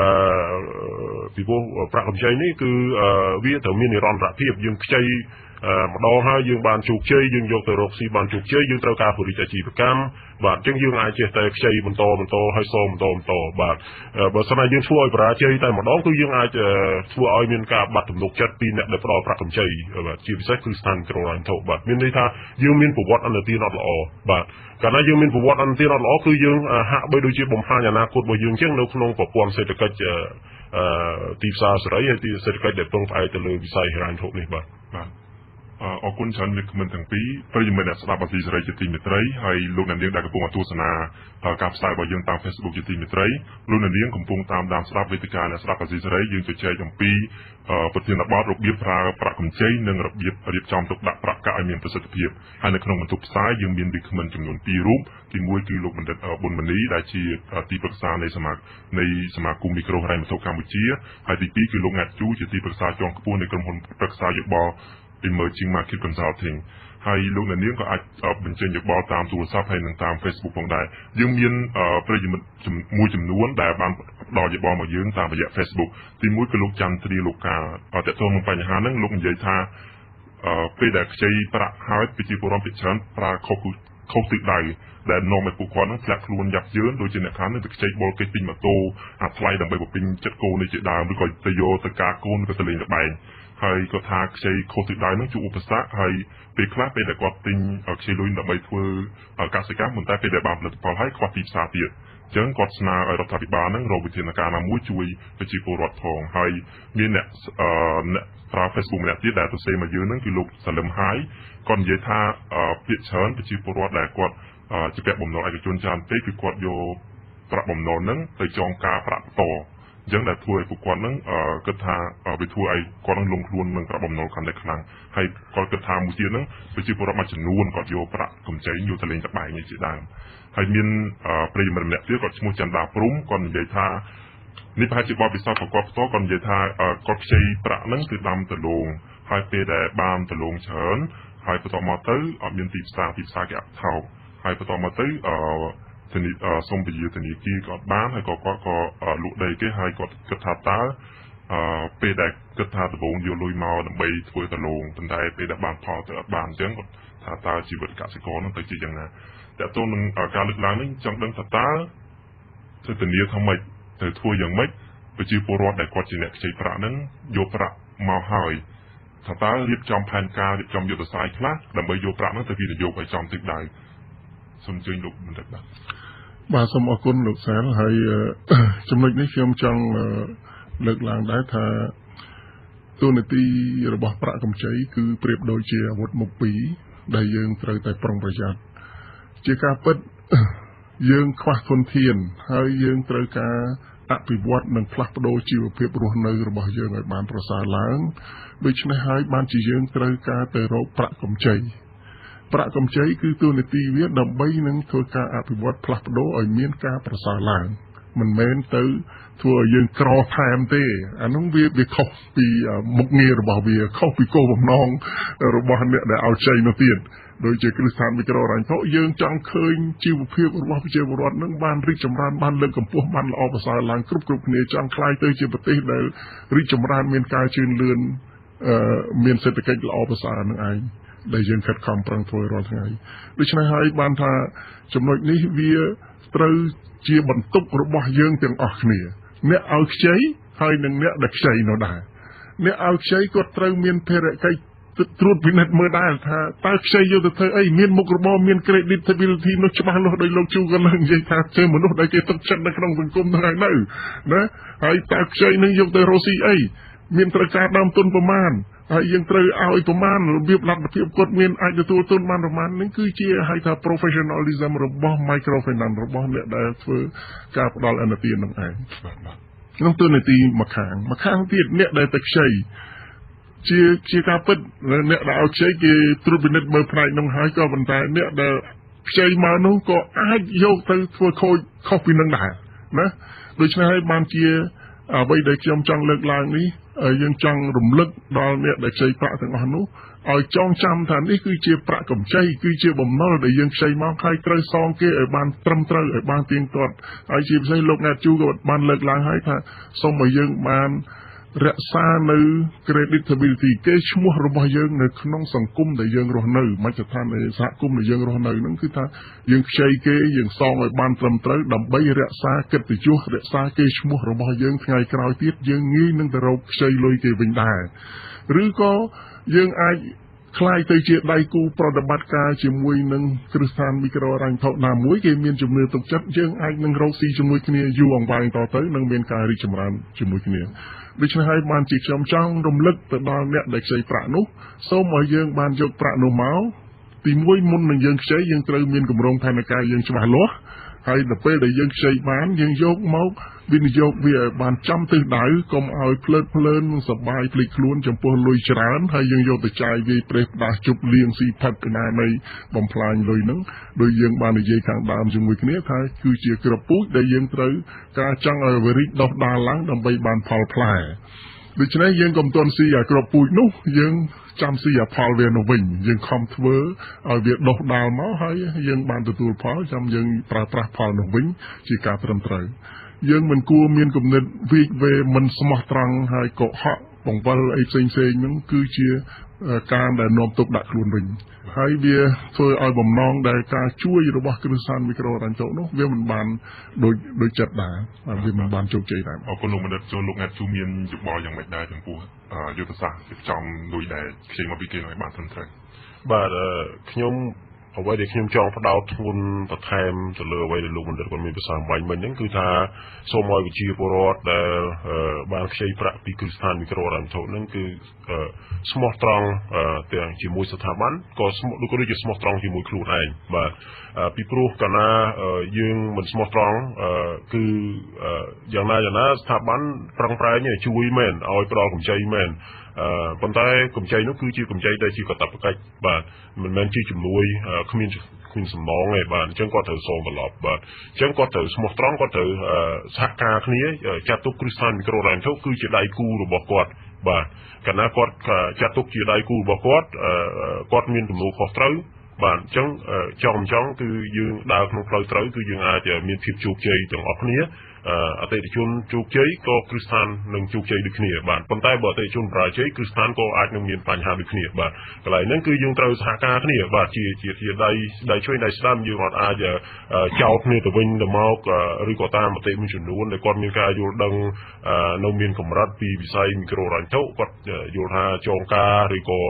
ប្រាក់កម្ចីនេះគឺវាត្រូវមាននិរន្តរភាពយើងខ្ចីម្ដងហើយយើងបានជោគជ័យយើងយកទៅរកស៊ីបានជោគជ័យយើងត្រូវការពង្រីកអាជីវកម្មបាទអញ្ចឹងយើងអាចចេះតែខ្ចីបន្តហើយសងបន្តបាទបើសិនណាយើងធ្វើឲ្យបរាជ័យតែម្ដងគឺយើងអាចធ្វើឲ្យមានការបាត់ទំនុកចិត្តពីអ្នកដែលផ្ដល់ប្រាក់កម្ចីបាទជាពិសេសគឺស្ថានក្រមធំបាទមានន័យថាយើងមានប្រវត្តិអន្តរជាតិអត់ល្អបាទកាលណាយើងមានប្រវត្តិអន្តរជាតិអត់ល្អគឺយើងហាក់បីដូចជាបំផ្លាញអនាគតរបស់យើងអញ្ចឹងនៅក្នុងប្រព័ន្ធសេដ្ឋកិច្ចទីផ្សារសេរីហើយទីសេដ្ឋកិច្ចដែលពឹងផ្អែកទៅលើវិស័យហិរញ្ញវត្ថុនេះបាទអរគុណច្រើនលោកគ្មិនទាំងពីរប្រិយមិត្តអ្នកស្ដាប់អាស៊ីសេរីជាទីមេត្រីហើយលោកអ្នកនាងដែលកំពុងទស្សនាការផ្សាយរបស់យើងតាម Facebook ជាទីមេត្រីលោកអ្នកនាងកំពុងតាមដានស្ដាប់វេទិកាអ្នកស្ដាប់អាស៊ីសេរីយើងជជែកអំពីប្រធានបទរបៀបប្រើប្រាក់កម្ចីនិងរបៀបរៀបចំទុកដាក់ប្រាក់កាក់ឲ្យមានប្រសិទ្ធភាពហើយនៅក្នុងបន្ទប់ផ្សាយយើងមានវិក្កាមចំនួន2រូបទី1គឺលោកបណ្ឌិតប៊ុនមនីដែលជាទីប្រឹក្សានៃសមាគមមីក្រូហិរញ្ញវត្ថុកម្ពុជាហើយទី2គឺលោកណាត់ជូជាទីប្រឹក្សាជាន់ខ្ពស់នៃក្រុមហ៊ុនប្រឹក្សាយោបល់ Emerging Market Consulting ហើយលោកអ្នកនាងក៏អាចបញ្ចេញយោបល់តាមទូរស័ព្ទហើយនិងតាម Facebook ផងដែរយើងមានប្រិយមិត្តមួយចំនួនដែលបានផ្ដល់យោបល់មកយើងតាមរយៈ Facebook ទី1គឺលោកចន្ទត្រីលោកកាតើតើនឹងបញ្ហាហ្នឹងលោកនិយាយថាពេលដែលខ្ចីប្រាក់ហើយប្រជាពលរដ្ឋភាគច្រើនប្រើខុសទិសដៅដែលនាំឲ្យពួកគាត់ហ្នឹងធ្លាក់ខ្លួនយ៉ាប់យ៉ឺនដូចជាអ្នកខាងនេះទៅខ្ចីបុលគេទិញម៉ូតូអាថ្លៃដើម្បីបំពេញចិត្តគោនេះជាដើមឬក៏ទៅយកទៅការគោក៏ទៅលេងល្បែងហើយគាត់ថាខ្ចីខុសទិសដៅហ្នឹងជួបឧបសគ្គហើយពេលខ្លះពេលដែលគាត់ទិញខ្ចីលុយដើម្បីធ្វើកសិកម្មប៉ុន្តែពេលដែលបានផលិតផលហើយខ្វះទីផ្សារទៀតអញ្ចឹងគាត់ស្នើឲ្យរដ្ឋាភិបាលហ្នឹងរកវិធានការណាមួយជួយប្រជាពលរដ្ឋផងហើយមានអ្នកប្រើ Facebook ម្នាក់ទៀតដែលទៅសេមកយើងហ្នឹងគឺលោកសាលឹមហាយគាត់និយាយថាពាក្យច្រើនប្រជាពលរដ្ឋដែលគាត់ជាពាក់បំណុលឯកជនច្រើនពេកគឺគាត់យកប្រាក់បំណុលហ្នឹងទៅចងការប្រាក់បន្តអញ្ចឹងដែលធ្វើឲ្យពួកគាត់ហ្នឹងគិតថាវាធ្វើឲ្យគាត់នឹងលងខ្លួននឹងប្រាក់បំណុលកាន់តែខ្លាំងហើយគាត់គិតថាមួយទៀតហ្នឹងប្រជាពលរដ្ឋមួយចំនួនគាត់យកប្រាក់កម្ចីយកទៅលេងល្បែងនេះជាដើមហើយមានប្រិយមិត្តម្នាក់ទៀតគាត់ឈ្មោះចន្ទដាព្រំគាត់និយាយថានេះប្រហែលជាបទពិសោធន៍របស់គាត់ផ្ទាល់គាត់និយាយថាគាត់ខ្ចីប្រាក់ហ្នឹងគឺដាំដលងហើយពេលដែលបានដលងច្រើនហើយបន្តមកទៅអត់មានទីផ្សារគេអត់ថោកហើយបន្តមកទៅសុំពជាធនាគារក៏បានហើយក៏គាត់ក៏លក់ដីគេហើយគាត់គិតថាតើពេលដែលគិតថាដំបូងយកលុយមកដើម្បីធ្វើដលងប៉ុន្តែពេលដែលបានផលទៅអត់បានអញ្ចឹងគាត់ថាតើជីវិតកសិករនឹងទៅជាយ៉ាងណាតើតើនឹងការលើកឡើងនេះចង់ដឹងថាតើទៅធានាថាម៉េចទៅធ្វើយ៉ាងម៉េចប្រជាពលរដ្ឋដែលគាត់ជាអ្នកខ្ចីប្រាក់ហ្នឹងយកប្រាក់មកហើយថាតើរៀបចំផែនការរៀបចំយុទ្ធសាស្ត្រខ្លះដើម្បីយកប្រាក់ហ្នឹងទៅវិនិយោគឲ្យចំទិសដៅសូមអញ្ជើញលោកបណ្ឌិតបាទសូមអរគុណលោកសាលហើយចំណុចនេះខ្ញុំចង់លើកឡើងដែរថាទូនាទីរបស់ប្រាក់កម្ចីគឺប្រៀបដូចជាអាវុធមុខពីរដែលយើងត្រូវតែប្រុងប្រយ័ត្នជាការពិតយើងខ្វះធនធានហើយយើងត្រូវការអភិវឌ្ឍនិងផ្លាស់ប្ដូរជីវភាពរស់នៅរបស់យើងឲ្យបានប្រសើរឡើងដូច្នេះហើយបានជាយើងត្រូវការទៅរកប្រាក់កម្ចីប្រាក់កម្ចីគឺទូនាទីវាដើម្បីនឹងធ្វើការអភិវឌ្ឍផ្លាស់ប្ដូរឲ្យមានការប្រសើរឡើងមិនមែនទៅធ្វើឲ្យយើងក្រថែមទេអានោះវាខុសពីមុខងាររបស់វាខុសពីគោលបំណងរបស់អ្នកដែលឲ្យខ្ចីនោះទៀតដោយជាគ្រឹះស្ថានមីក្រូហិរញ្ញវត្ថុយើងចង់ឃើញជីវភាពរបស់ប្រជាពលរដ្ឋនឹងបានរីកចម្រើនបានលើកកម្ពស់បានល្អប្រសើរឡើងគ្រប់គ្នាចង់ក្លាយទៅជាប្រទេសដែលរីកចម្រើនមានការជឿនលឿនមានសេដ្ឋកិច្ចល្អប្រសើរនឹងឯងដែលយើងខិតខំប្រឹងធ្វើរាល់ថ្ងៃដូច្នេះហើយបានថាចំណុចនេះវាត្រូវជាបន្ទុករបស់យើងទាំងអស់គ្នាអ្នកឲ្យខ្ចីហើយនិងអ្នកដែលខ្ចីនោះដែរអ្នកឲ្យខ្ចីគាត់ត្រូវមានភារកិច្ចត្រួតពិនិត្យមើលដែរថាតើខ្ចីយកទៅធ្វើអីមានមុខរបរមាន creditability នោះច្បាស់លាស់ដោយលោកជូក៏នឹងនិយាយថាជាមនុស្សដែលគេទុកចិត្តនៅក្នុងសង្គមហ្នឹងហើយណាហើយតើខ្ចីនឹងយកទៅរកស៊ីអីមានត្រូវការដើមទុនប្រមាណហើយយើងត្រូវឲ្យប្រមាណរបៀបលទ្ធភាពគាត់មានអាចទទួលទុនបានប្រមាណនេះគឺជាហៅថា professionalism របស់ microfinance របស់អ្នកដែលធ្វើការផ្ដល់អនុទាននឹងឯងក្នុងទូនាទីម្ខាងទៀតអ្នកដែលទៅខ្ចីជាការពិតអ្នកដែលឲ្យខ្ចីគេត្រួតពិនិត្យមើលផ្នែកនោះហើយក៏ប៉ុន្តែអ្នកដែលខ្ចីមកនោះក៏អាចយកទៅធ្វើខូចខុសពីនឹងដែរណាដូច្នេះហើយបានជាអ្វីដែលខ្ញុំចង់លើកឡើងនេះយើងចង់រំលឹកដល់អ្នកដែលខ្ចីប្រាក់ទាំងអស់នោះឲ្យចងចាំថានេះគឺជាប្រាក់កម្ចីគឺជាបំណុលដែលយើងខ្ចីមកហើយត្រូវសងគេឲ្យបានត្រឹមត្រូវឲ្យបានទៀងទាត់ហើយជាពិសេសលោកអ្នកជូក៏បានលើកឡើងហើយថាសូមឲ្យយើងបានរក្សានៅ creditability គេឈ្មោះរបស់យើងនៅក្នុងសង្គមដែលយើងរស់នៅមជ្ឈដ្ឋាននៃសហគមន៍ដែលយើងរស់នៅហ្នឹងគឺថាយើងខ្ចីគេយើងសងឲ្យបានត្រឹមត្រូវដើម្បីរក្សាកិត្តិយសរក្សាគេឈ្មោះរបស់យើងថ្ងៃក្រោយទៀតយើងងាយនឹងទៅរកខ្ចីលុយគេវិញដែរឬក៏យើងអាចខ្លាយទៅជាដៃគូប្រតិបត្តិការជាមួយនឹងគ្រឹះស្ថានមីក្រូហិរញ្ញវត្ថុណាមួយគេមានជំនឿទុកចិត្តយើងអាចនឹងរកស៊ីជាមួយគ្នាយូរអង្វែងតទៅនឹងមានការរីកចម្រើនជាមួយគ្នាដូច្នេះហើយបានជាខ្ញុំចង់រំលឹកទៅដល់អ្នកដែលខ្ចីប្រាក់នោះសូមឲ្យយើងបានយកប្រាក់នោះមកទីមួយមុននឹងយើងខ្ចីយើងត្រូវមានគម្រោងផែនការយើងច្បាស់លាស់ហើយដល់ពេលដែលយើងខ្ចីបានយើងយកមកវិនិយោគវាឲ្យបានចំទិសដៅកុំឲ្យភ្លើតភ្លើនសប្បាយភ្លេចខ្លួនចំពោះលុយច្រើនហើយយើងយកទៅចាយវាប្រេះផ្ដាស់ជប់លៀងស៊ីផឹកកណានៃបំផ្លាញលុយហ្នឹងដោយយើងបាននិយាយខាងដើមជាមួយគ្នាថាគឺជាក្របពូជដែលយើងត្រូវការចង់ឲ្យវារីកដុះដាលឡើងដើម្បីបានផលផ្លែដូច្នេះយើងកុំទាន់ស៊ីអាក្របពូជនោះយើងចាំស៊ីអាផលវានោះវិញយើងខំធ្វើឲ្យវាដុះដាលមកហើយយើងបានទទួលផលចាំយើងប្រើប្រាស់ផលនោះវិញជាការត្រឹមត្រូវយើងមិនគួរមានគំនិតវិកវេមិនស្មោះត្រង់ហើយកុហកបង្វិលអីផ្សេងៗហ្នឹងគឺជាការដែលនាំទុកដាក់ខ្លួនវិញហើយវាធ្វើឲ្យបំណងដែលការជួយរបស់គ្រឹះស្ថានមីក្រូហិរញ្ញវត្ថុនោះវាមិនបានដូចចិត្តដែរវាមិនបានជោគជ័យដែរអរគុណលោកបណ្ឌិតចូលលោកអ្នកជួមានយោបល់យ៉ាងម៉េចដែរចំពោះយុទ្ធសាស្ត្ររៀបចំលុយដែលខ្ចីមកពីគេឲ្យបានត្រឹមត្រូវបាទខ្ញុំអ្វីដែលខ្ញុំចង់ផ្ដោតធ្ងន់បន្ថែមទៅលើអ្វីដែលលោកបណ្ឌិតគាត់មានប្រសាសន៍បាញ់មិញហ្នឹងគឺថាសូមឲ្យវិជាពលរដ្ឋដែលបានខ្ចីប្រាក់ពីគ្រឹះស្ថានមីក្រូហិរញ្ញវត្ថុហ្នឹងគឺស្មោះត្រង់ទាំងជាមួយស្ថាប័នក៏ដូចជាស្មោះត្រង់ជាមួយខ្លួនឯងបាទពីព្រោះកាលណាយើងមិនស្មោះត្រង់គឺយ៉ាងណាស្ថាប័នប្រឹងប្រែងជួយមែនឲ្យផ្ដល់កម្ចីមែនប៉ុន្តែកម្ចីនោះគឺជាកម្ចីដែលជាកាតព្វកិច្ចបាទមិនមែនជាជំនួយគ្មានសំណងទេបាទអញ្ចឹងគាត់ត្រូវសងត្រឡប់បាទអញ្ចឹងគាត់ត្រូវស្មោះត្រង់គាត់ត្រូវសហការគ្នាចាត់ទុកគ្រឹះស្ថានមីក្រូហិរញ្ញវត្ថុគឺជាដៃគូរបស់គាត់បាទកាលណាគាត់ចាត់ទុកជាដៃគូរបស់គាត់មានទំនួលខុសត្រូវបាទអញ្ចឹងចង់គឺយើងដើរក្នុងផ្លូវត្រូវគឺយើងអាចមានភាពជោគជ័យទាំងអស់គ្នាអតិថិជនជោគជ័យក៏គ្រឹះស្ថាននឹងជោគជ័យដូចគ្នាបាទប៉ុន្តែបើអតិថិជនបរាជ័យគ្រឹះស្ថានក៏អាចនឹងមានបញ្ហាដូចគ្នាបាទកន្លែងហ្នឹងគឺយើងត្រូវសហការគ្នាបាទជាដៃជួយដៃស្ដាំយើងអាចចោទគ្នាទៅវិញទៅមកឬក៏តាមមតិមួយចំនួនដែលគាត់មានការយល់ដឹងនៅមានកម្រិតពីវិស័យមីក្រូហិរញ្ញវត្ថុគាត់យល់ថាចងការឬក៏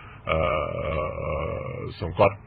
សង្កត់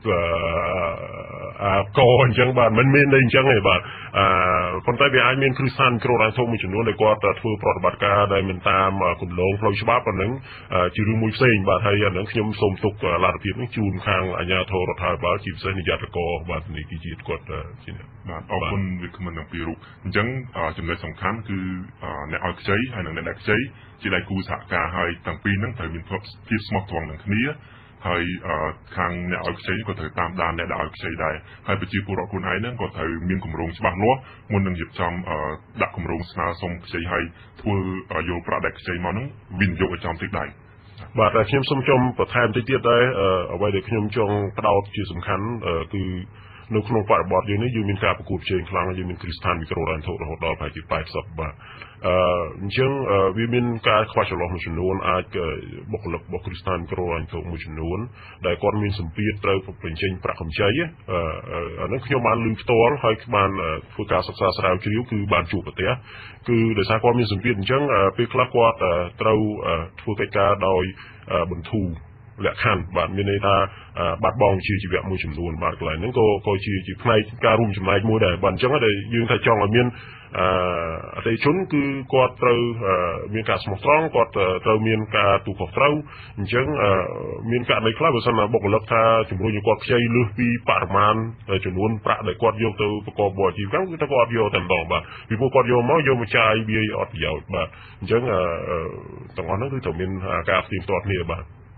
កអញ្ចឹងបាទមិនមានអីអញ្ចឹងទេបាទប៉ុន្តែវាអាចមានគ្រឹះស្ថានមីក្រូហិរញ្ញវត្ថុមួយចំនួនដែលគាត់ធ្វើប្រតិបត្តិការដែលមិនតាមគន្លងផ្លូវច្បាប់អាហ្នឹងជារឿងមួយផ្សេងបាទហើយអាហ្នឹងខ្ញុំសូមទុកលទ្ធភាពនេះជូនខាងអាជ្ញាធររដ្ឋាភិបាលជាពិសេសនាយកកបាទនីតិជាតិគាត់ជាបាទអរគុណវាគ្មិនទាំងពីររូបអញ្ចឹងចំណុចសំខាន់គឺអ្នកឲ្យខ្ចីហើយនិងអ្នកដែលខ្ចីជាដៃគូសហការហើយទាំងពីរហ្នឹងត្រូវមានភាពស្មោះត្រង់នឹងគ្នាហើយខាងអ្នកឲ្យខ្ចីក៏ត្រូវតាមដានអ្នកដែលឲ្យខ្ចីដែរហើយប្រជាពលរដ្ឋខ្លួនឯងហ្នឹងក៏ត្រូវមានគម្រោងច្បាស់លាស់មុននឹងរៀបចំដាក់គម្រោងស្នើសុំខ្ចីហើយធ្វើយកប្រាក់ដែលខ្ចីមកហ្នឹងវិនិយោគឲ្យចំទិសដៅបាទខ្ញុំសូមចង់បន្ថែមតិចទៀតដែរអ្វីដែលខ្ញុំចង់ផ្ដោតជាសំខាន់គឺនៅក្នុងបរិបទយើងនេះយើងមានការប្រកួតប្រជែងខ្លាំងយើងមានគ្រឹះស្ថានមីក្រូហិរញ្ញវត្ថុរហូតដល់ប្រហែលជា80បាទអញ្ចឹងវាមានការខ្វះចន្លោះមួយចំនួនអាចបុគ្គលិករបស់គ្រឹះស្ថានមីក្រូហិរញ្ញវត្ថុមួយចំនួនដែលគាត់មានសម្ពាធត្រូវបញ្ចេញប្រាក់កម្ចីអានេះខ្ញុំបានឮផ្ទាល់ហើយបានធ្វើការសិក្សាស្រាវជ្រាវគឺបានជួបប្រទះគឺដោយសារគាត់មានសម្ពាធអញ្ចឹងពេលខ្លះគាត់ត្រូវធ្វើកិច្ចការដោយបន្ធូរលក្ខខណ្ឌបាទមានន័យថាបាត់បង់ជីវៈមួយចំនួនបាទកន្លែងហ្នឹងក៏ជាផ្នែកការរួមចំណែកមួយដែរបាទអញ្ចឹងតែយើងថាចង់ឲ្យមានអតិថិជនគឺគាត់ត្រូវមានការស្មោះត្រង់គាត់ត្រូវមានការទូខុសត្រូវអញ្ចឹងមានករណីខ្លះបើសិនណាបុគ្គលិកថាជំរុញឲ្យគាត់ខ្ចីលើសពីបរិមាណចំនួនប្រាក់ដែលគាត់យកទៅប្រកបអាជីវកម្មគឺថាគាត់យកតែម្ដងបាទពីព្រោះគាត់យកមកចាយវាអត់ប្រយោជន៍បាទអញ្ចឹងទាំងអស់ហ្នឹងគឺត្រូវមានការផ្ទៀងផ្ទាត់គ្នាបាទ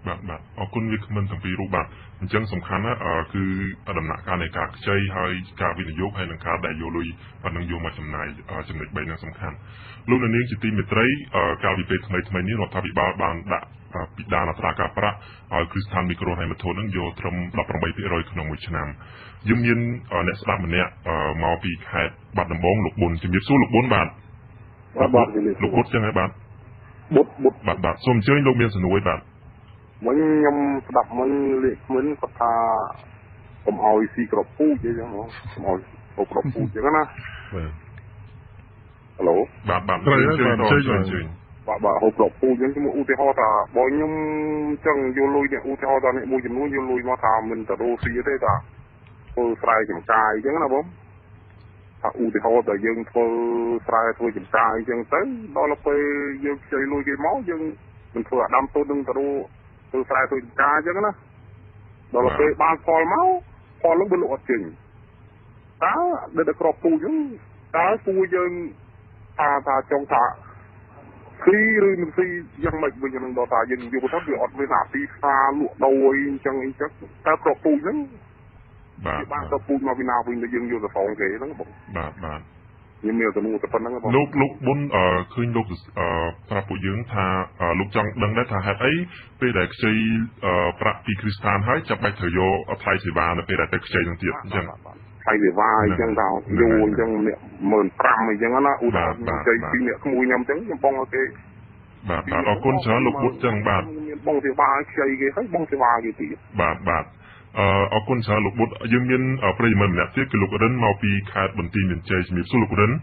បាទអរគុណវាគ្មិនទាំងពីររូបបាទអញ្ចឹងសំខាន់ណាគឺដំណាក់កាលនៃការខ្ចីហើយការវិនិយោគហើយនឹងការដែលយកលុយនឹងយកមកចំណាយចំណុច3នឹងសំខាន់លោកនាងជាទីមេត្រីកាលពីពេលថ្មីនេះរដ្ឋាភិបាលបានដាក់ពីដានអត្រាការប្រាក់ឲ្យគ្រឹះស្ថានមីក្រូហិរញ្ញវត្ថុនឹងយកត្រឹម 18% ក្នុងមួយឆ្នាំយើងមានអ្នកស្ដាប់ម្នាក់មកពីខេត្តបាត់ដំបងលោកប៊ុនជំរាបសួរលោកប៊ុនបាទលោកប៊ុនចឹងហើយបាទបុតបាទសូមអញ្ជើញលោកមានសំណួរបាទវិញខ្ញុំស្ដាប់មិនលេខមិនគាត់ថាកុំឲ្យស៊ីក្របពូជអីចឹងហ្មងកុំឲ្យហូបក្របពូជចឹងណាបាទហឡូបាទត្រូវអញ្ជើញបាទហូបក្របពូជចឹងខ្ញុំឧទាហរណ៍ថាបើខ្ញុំចឹងយកលុយនេះឧទាហរណ៍ថាអ្នកមួយចំនួនយកលុយមកថាមិនទៅរកស៊ីទេថាធ្វើស្រែចម្ការអញ្ចឹងណាបងថាឧទាហរណ៍តែយើងធ្វើស្រែធ្វើចម្ការអញ្ចឹងទៅដល់ពេលយើងខ្ចីលុយគេមកយើងមិនធ្វើអាដាមតូននឹងទៅធ្វើស្រែធ្វើចម្ការអញ្ចឹងណាដល់ពេលបានផលមកផលនឹងវាលក់អត់ចេញតើដល់ក្របពូជហ្នឹងតើពូយើងថាចង់ថាស៊ីឬមិនស៊ីយ៉ាងម៉េចវិញនឹងដល់ថាយើងយកទៅវាអត់មានអាទីផ្សារលក់ដូរអីអញ្ចឹងតើក្របពូជហ្នឹងបាទបានក្របពូជមកពីណាវិញយើងយកទៅសងគេហ្នឹងបងបាទខ្ញុំមានទំនួលតែប៉ុណ្្នឹងបងលោកប៊ុនឃើញលោកប្រាប់ពួកយើងថាលោកចង់ដឹងដែរថាហេតុអីពេលដែលខ្ចីប្រាក់ពីគ្រឹះស្ថានហើយចាំបាច់ត្រូវយកថ្លៃសេវានៅពេលដែលទៅខ្ចីនឹងទៀតអញ្ចឹងថ្លៃសេវាអញ្ចឹងថាយូរអញ្ចឹងអ្នក15,000អញ្ចឹងណាឧទាហរណ៍ខ្ចីពីអ្នកក្មួយខ្ញុំអញ្ចឹងខ្ញុំបងឲ្យគេបាទអរគុណច្រើនលោកប៊ុនអញ្ចឹងបាទមានបងសេវាខ្ចីគេហើយបងសេវាគេទៀតបាទអរគុណច្រើនលោកបុត្រយើងមានប្រិយមិត្តម្នាក់ទៀតគឺលោករិនមកពីខេត្តបន្ទាយមានជ័យជំរាបសួរលោករិន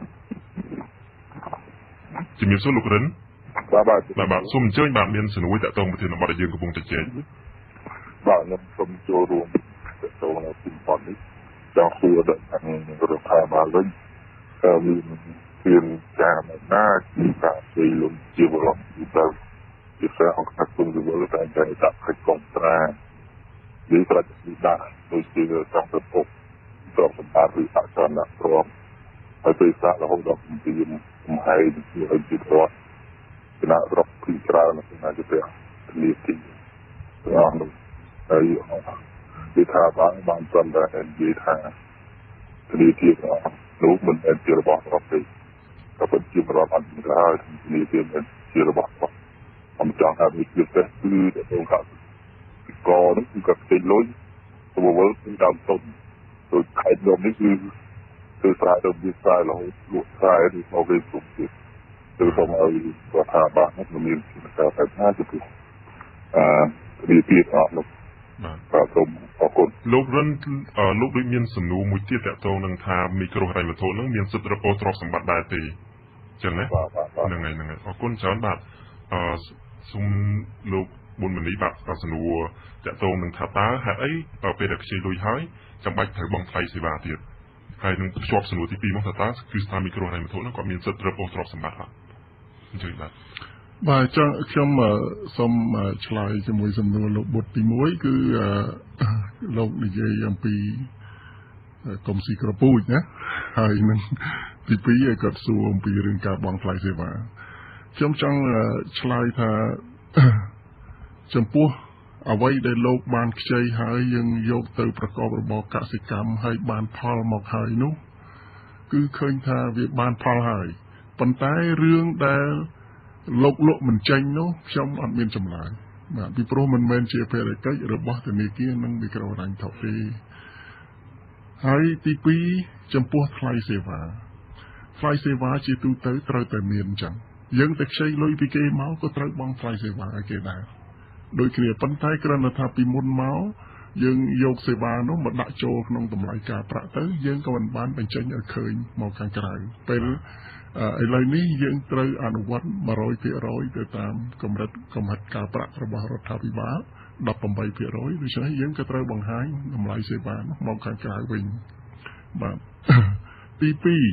ជំរាបសួរលោករិនបាទសូមអញ្ជើញបាទមានសំណួរតាក់ទងប្រធានបទដែលយើងកំពុងតែជែកបាទខ្ញុំសូមចូលរួមតាក់ទងនៅពីប៉ុននេះចង់សួរដល់រដ្ឋាភិបាលវិញមានមានការណាជាការជួយលំជាបរិបទទៅជាសារអង្គការគុំទៅលើតែដាក់ខិតកងត្រាយើងត្រូវដាក់ដូចជាចង់ទៅពុកទ្រព្យសម្បត្តិឬអចលនទ្រព្យហើយពេលសាករហូតដល់ពីមហេជាឲ្យជារដ្ឋគណៈរដ្ឋពីច្រើនណាជាទៅនេះទីអស់នោះហើយគេថាបានសន្និដ្ឋាននិយាយថាទីទីនោះមិនអត់ជារបស់រដ្ឋទេក៏ពិតជារដ្ឋអន្តរជាតិនេះជាជារបស់ខ្ញុំចង់ថាវាជាទៅគឺទៅខាងក៏នឹងគឺក៏ផ្ទៃលុយទៅវល់ពីដើមទុនទៅខែដុំនេះគឺស្រែទៅវាស្រែរហូតលក់ស្រែទៅមកវិញគ្រប់ទៀតទៅសូមឲ្យរដ្ឋាភិបាលនោះមានការតែថាទៅវាទៀតអស់នោះបាទសូមអរគុណលោករិនលោកដូចមានសំណួរមួយទៀតតាក់ទងនឹងថាមីក្រូហិរញ្ញវត្ថុនឹងមានសិទ្ធិរបបទ្រព្យសម្បត្តិដែរទេចឹងណាហ្នឹងហើយអរគុណច្រើនបាទសូមលោកប៊ុនមនីបាទសំណួរតាក់ទងនឹងថាតើហេតុអីពេលដែលខ្ចីលុយហើយចាំបាច់ត្រូវបង់ថ្លៃសេវាទៀតហើយនឹងភ្ជាប់សំណួរទី2មកថាតើគឺស្ថានមីក្រូហិរញ្ញវត្ថុនោះគាត់មានសិទ្ធិរបបទ្រព្យសម្បត្តិបាទអញ្ចឹងបាទចង់ខ្ញុំសូមឆ្លើយជាមួយសំណួរលោកបុត្រទី1គឺលោកនិយាយអំពីកុំស៊ីក្របពូជណាហើយនឹងទី2គាត់សួរអំពីរឿងការបង់ថ្លៃសេវាខ្ញុំចង់ឆ្លើយថាចំពោះអ្វីដែលលោកបានខ្ចីហើយយើងយកទៅប្រកបរបរកសិកម្មហើយបានផលមកហើយនោះគឺឃើញថាវាបានផលហើយប៉ុន្តែរឿងដែលលោកលក់មិនចេញនោះខ្ញុំអត់មានចម្លើយបាទពីព្រោះមិនមែនជាភារកិច្ចរបស់ធនាគារនិងមីក្រូហិរញ្ញវត្ថុទេហើយទី2ចំពោះថ្លៃសេវាជាទូទៅត្រូវតែមានអញ្ចឹងយើងទៅខ្ចីលុយពីគេមកក៏ត្រូវបង់ថ្លៃសេវាឲ្យគេដែរដូចគ្នាប៉ុន្តែគ្រាន់តែថាពីមុនមកយើងយកសេវានោះមកដាក់ចូលក្នុងតម្លៃការប្រាក់ទៅយើងក៏មិនបានបញ្ចេញឲ្យឃើញមកខាងក្រៅពេលឥឡូវនេះយើងត្រូវអនុវត្ត 100% ទៅតាមកម្រិតការប្រាក់របស់រដ្ឋាភិបាល 18% ដូច្នេះយើងក៏ត្រូវបង្ហាញតម្លៃសេវានោះមកខាងក្រៅវិញបាទទី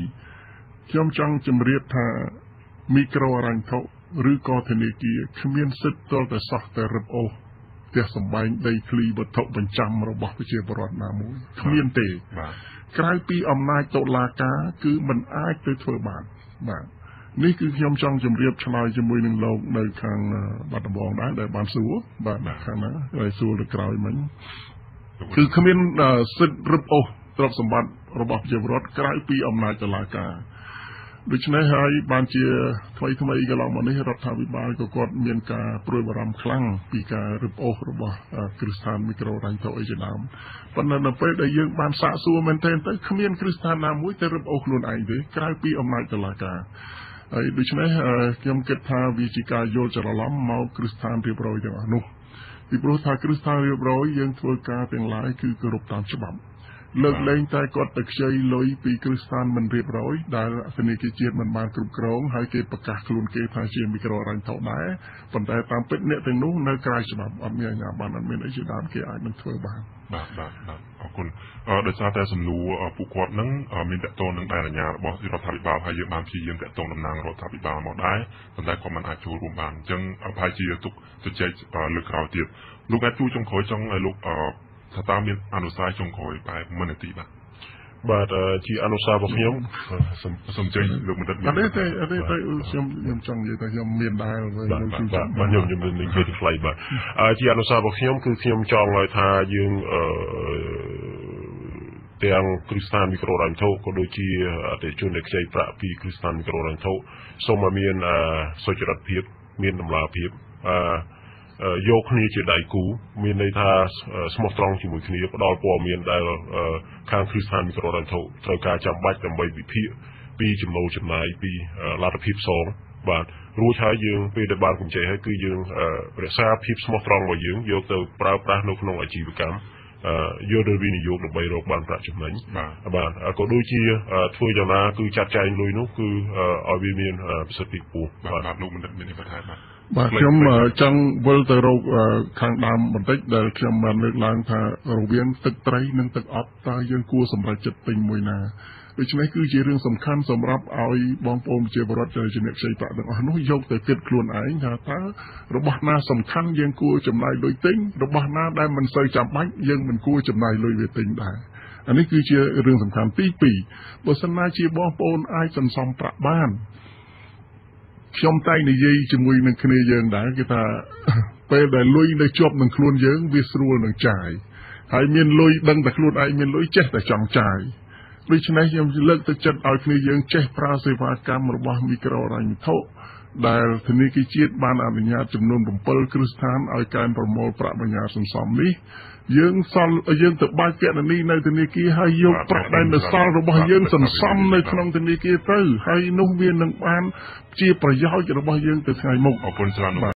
2ខ្ញុំចង់ជម្រាបថាមីក្រូហិរញ្ញវត្ថុឬក៏ធនាគារគ្មានសិទ្ធិទាល់តែសោះតែរឹបអូសផ្ទះសម្បែងដីធ្លីវត្ថុបញ្ចាំរបស់ប្រជាពលរដ្ឋណាមួយគ្មានទេក្រៅពីអំណាចតុលាការគឺមិនអាចទៅធ្វើបានបាទនេះគឺខ្ញុំចង់ជម្រាបឆ្លើយជាមួយនឹងលោកនៅខាងបាត់ដំបងដែរដែលបានសួរបាទខាងណាហើយសួរទៅក្រោយមិញគឺគ្មានសិទ្ធិរឹបអូសទ្រព្យសម្បត្តិរបស់ប្រជាពលរដ្ឋក្រៅពីអំណាចតុលាការដូច្នេះហើយបានជាថ្មីកន្លងមកនេះរដ្ឋាភិបាលក៏គាត់មានការព្រួយបារម្ភខ្លាំងពីការរឹបអូសរបស់គ្រឹះស្ថានមីក្រូរ៉ាញ់ថូអីជាដើមប៉ុន្តែនៅពេលដែលយើងបានសាកសួរមែនទែនទៅគ្មានគ្រឹះស្ថានណាមួយទៅរឹបអូសខ្លួនឯងទេក្រៅពីអំណាចតុលាការហើយដូច្នេះខ្ញុំគិតថាវាជាការយល់ច្រឡំមកគ្រឹះស្ថានរៀបរយទាំងអស់នោះពីព្រោះថាគ្រឹះស្ថានរៀបរយយើងធ្វើការទាំងឡាយគឺគោរពតាមច្បាប់លើកលែងតែគាត់ទៅខ្ចីលុយពីគ្រឹះស្ថានមិនរៀបរយដែលធនាគារជាតិមិនបានគ្រប់គ្រងហើយគេប្រកាសខ្លួនគេថាជាមីក្រូរ៉ាញ់ថោដែរប៉ុន្តែតាមពិតអ្នកទាំងនោះនៅក្រៅច្បាប់អត់មានអាជ្ញាប័ណ្ណអត់មានអីជាដើមគេអាចនឹងធ្វើបានបាទអរគុណដោយសារតែសំណួរពួកគាត់នឹងមានតកតងនឹងអាជ្ញារបស់រដ្ឋាភិបាលហើយយើងបានព្យាយាមតកតងតំណាងរដ្ឋាភិបាលមកដែរប៉ុន្តែគាត់មិនអាចចូលរួមបានអញ្ចឹងប្រហែលជាទុកជជែកលើកក្រោយទៀតលោកអាចជួយចុងក្រោយចង់ឲ្យលោកថាតើមានអនុសាសន៍ចុងក្រោយបែបមិននាទីបាទជាអនុសាសន៍របស់ខ្ញុំសូមចេញលោកបណ្ឌិតអត់ទេខ្ញុំចង់និយាយថាខ្ញុំមានដែរបាទខ្ញុំមាននិយាយថ្លៃបាទជាអនុសាសន៍របស់ខ្ញុំគឺខ្ញុំចង់ឲ្យថាយើងទាំងគ្រឹះស្ថានមីក្រូរ៉ាញ់ថូក៏ដូចជាអតិថិជនដែលខ្ចីប្រាក់ពីគ្រឹះស្ថានមីក្រូរ៉ាញ់ថូសូមឲ្យមានសុចរិតភាពមានតម្លាភាពយកគ្នាជាដៃគូមានន័យថាស្មោះត្រង់ជាមួយគ្នាផ្ដល់ព័ត៌មានដែលខាងគ្រឹះស្ថានមីក្រូរ៉ាញ់ថូត្រូវការចាំបាច់ដើម្បីវិភាគពីចំណូលចំណាយពីលទ្ធភាពសងបាទរួចហើយយើងពេលដែលបានកម្ចីហើយគឺយើងរក្សាភាពស្មោះត្រង់របស់យើងយកទៅប្រើប្រាស់នៅក្នុងអាជីវកម្មយកទៅវិនិយោគដើម្បីរកបានប្រាក់ចំណេញបាទក៏ដូចជាធ្វើយ៉ាងណាគឺចាត់ចែងលុយនោះគឺឲ្យវាមានប្រសិទ្ធភាពខ្ពស់បាទលោកបណ្ឌិតមានបន្ថែមបាទខ្ញុំចង់វិលទៅរកខាងដើមបន្តិចដែលខ្ញុំបានលើកឡើងថារវាងទឹកត្រីនិងទឹកអប់តើយើងគួរសម្រេចចិត្តពេញមួយណាដូច្នេះគឺជារឿងសំខាន់សម្រាប់ឲ្យបងប្អូនប្រជាពលរដ្ឋជាអ្នកខ្ចីប្រាក់ទាំងអស់នោះយកទៅគិតខ្លួនឯងថាតើរបស់ណាសំខាន់យើងគួរចំណាយលុយទិញរបស់ណាដែលមិនសូវចាំបាច់យើងមិនគួរចំណាយលុយវាទិញដែរអានេះគឺជារឿងសំខាន់ទី2បើសិនណាជាបងប្អូនអាចសន្សំប្រាក់បានខ្ញុំតែនិយាយជាមួយនឹងគ្នាយើងដែរគេថាពេលដែលលុយនៅជាប់នឹងខ្លួនយើងវាស្រួលនឹងចាយហើយមានលុយដឹងតែខ្លួនឯងមានលុយចេះតែចង់ចាយដូច្នេះខ្ញុំលើកទឹកចិត្តឲ្យគ្នាយើងចេះប្រើសេវាកម្មរបស់មីក្រូរ៉ាញ់ថូដែលធនាគារជាតិបានអនុញ្ញាតចំនួន7គ្រឹះស្ថានឲ្យកែប្រមូលប្រាក់បញ្ញើសន្សំនេះយើងទៅបើកគណនីនៅធនាគារហើយយកប្រាក់ដែលនៅសល់របស់យើងសន្សំនៅក្នុងធនាគារទៅហើយនោះវានឹងបានជាប្រយោជន៍របស់យើងទៅថ្ងៃមុខអរគុណច្រើន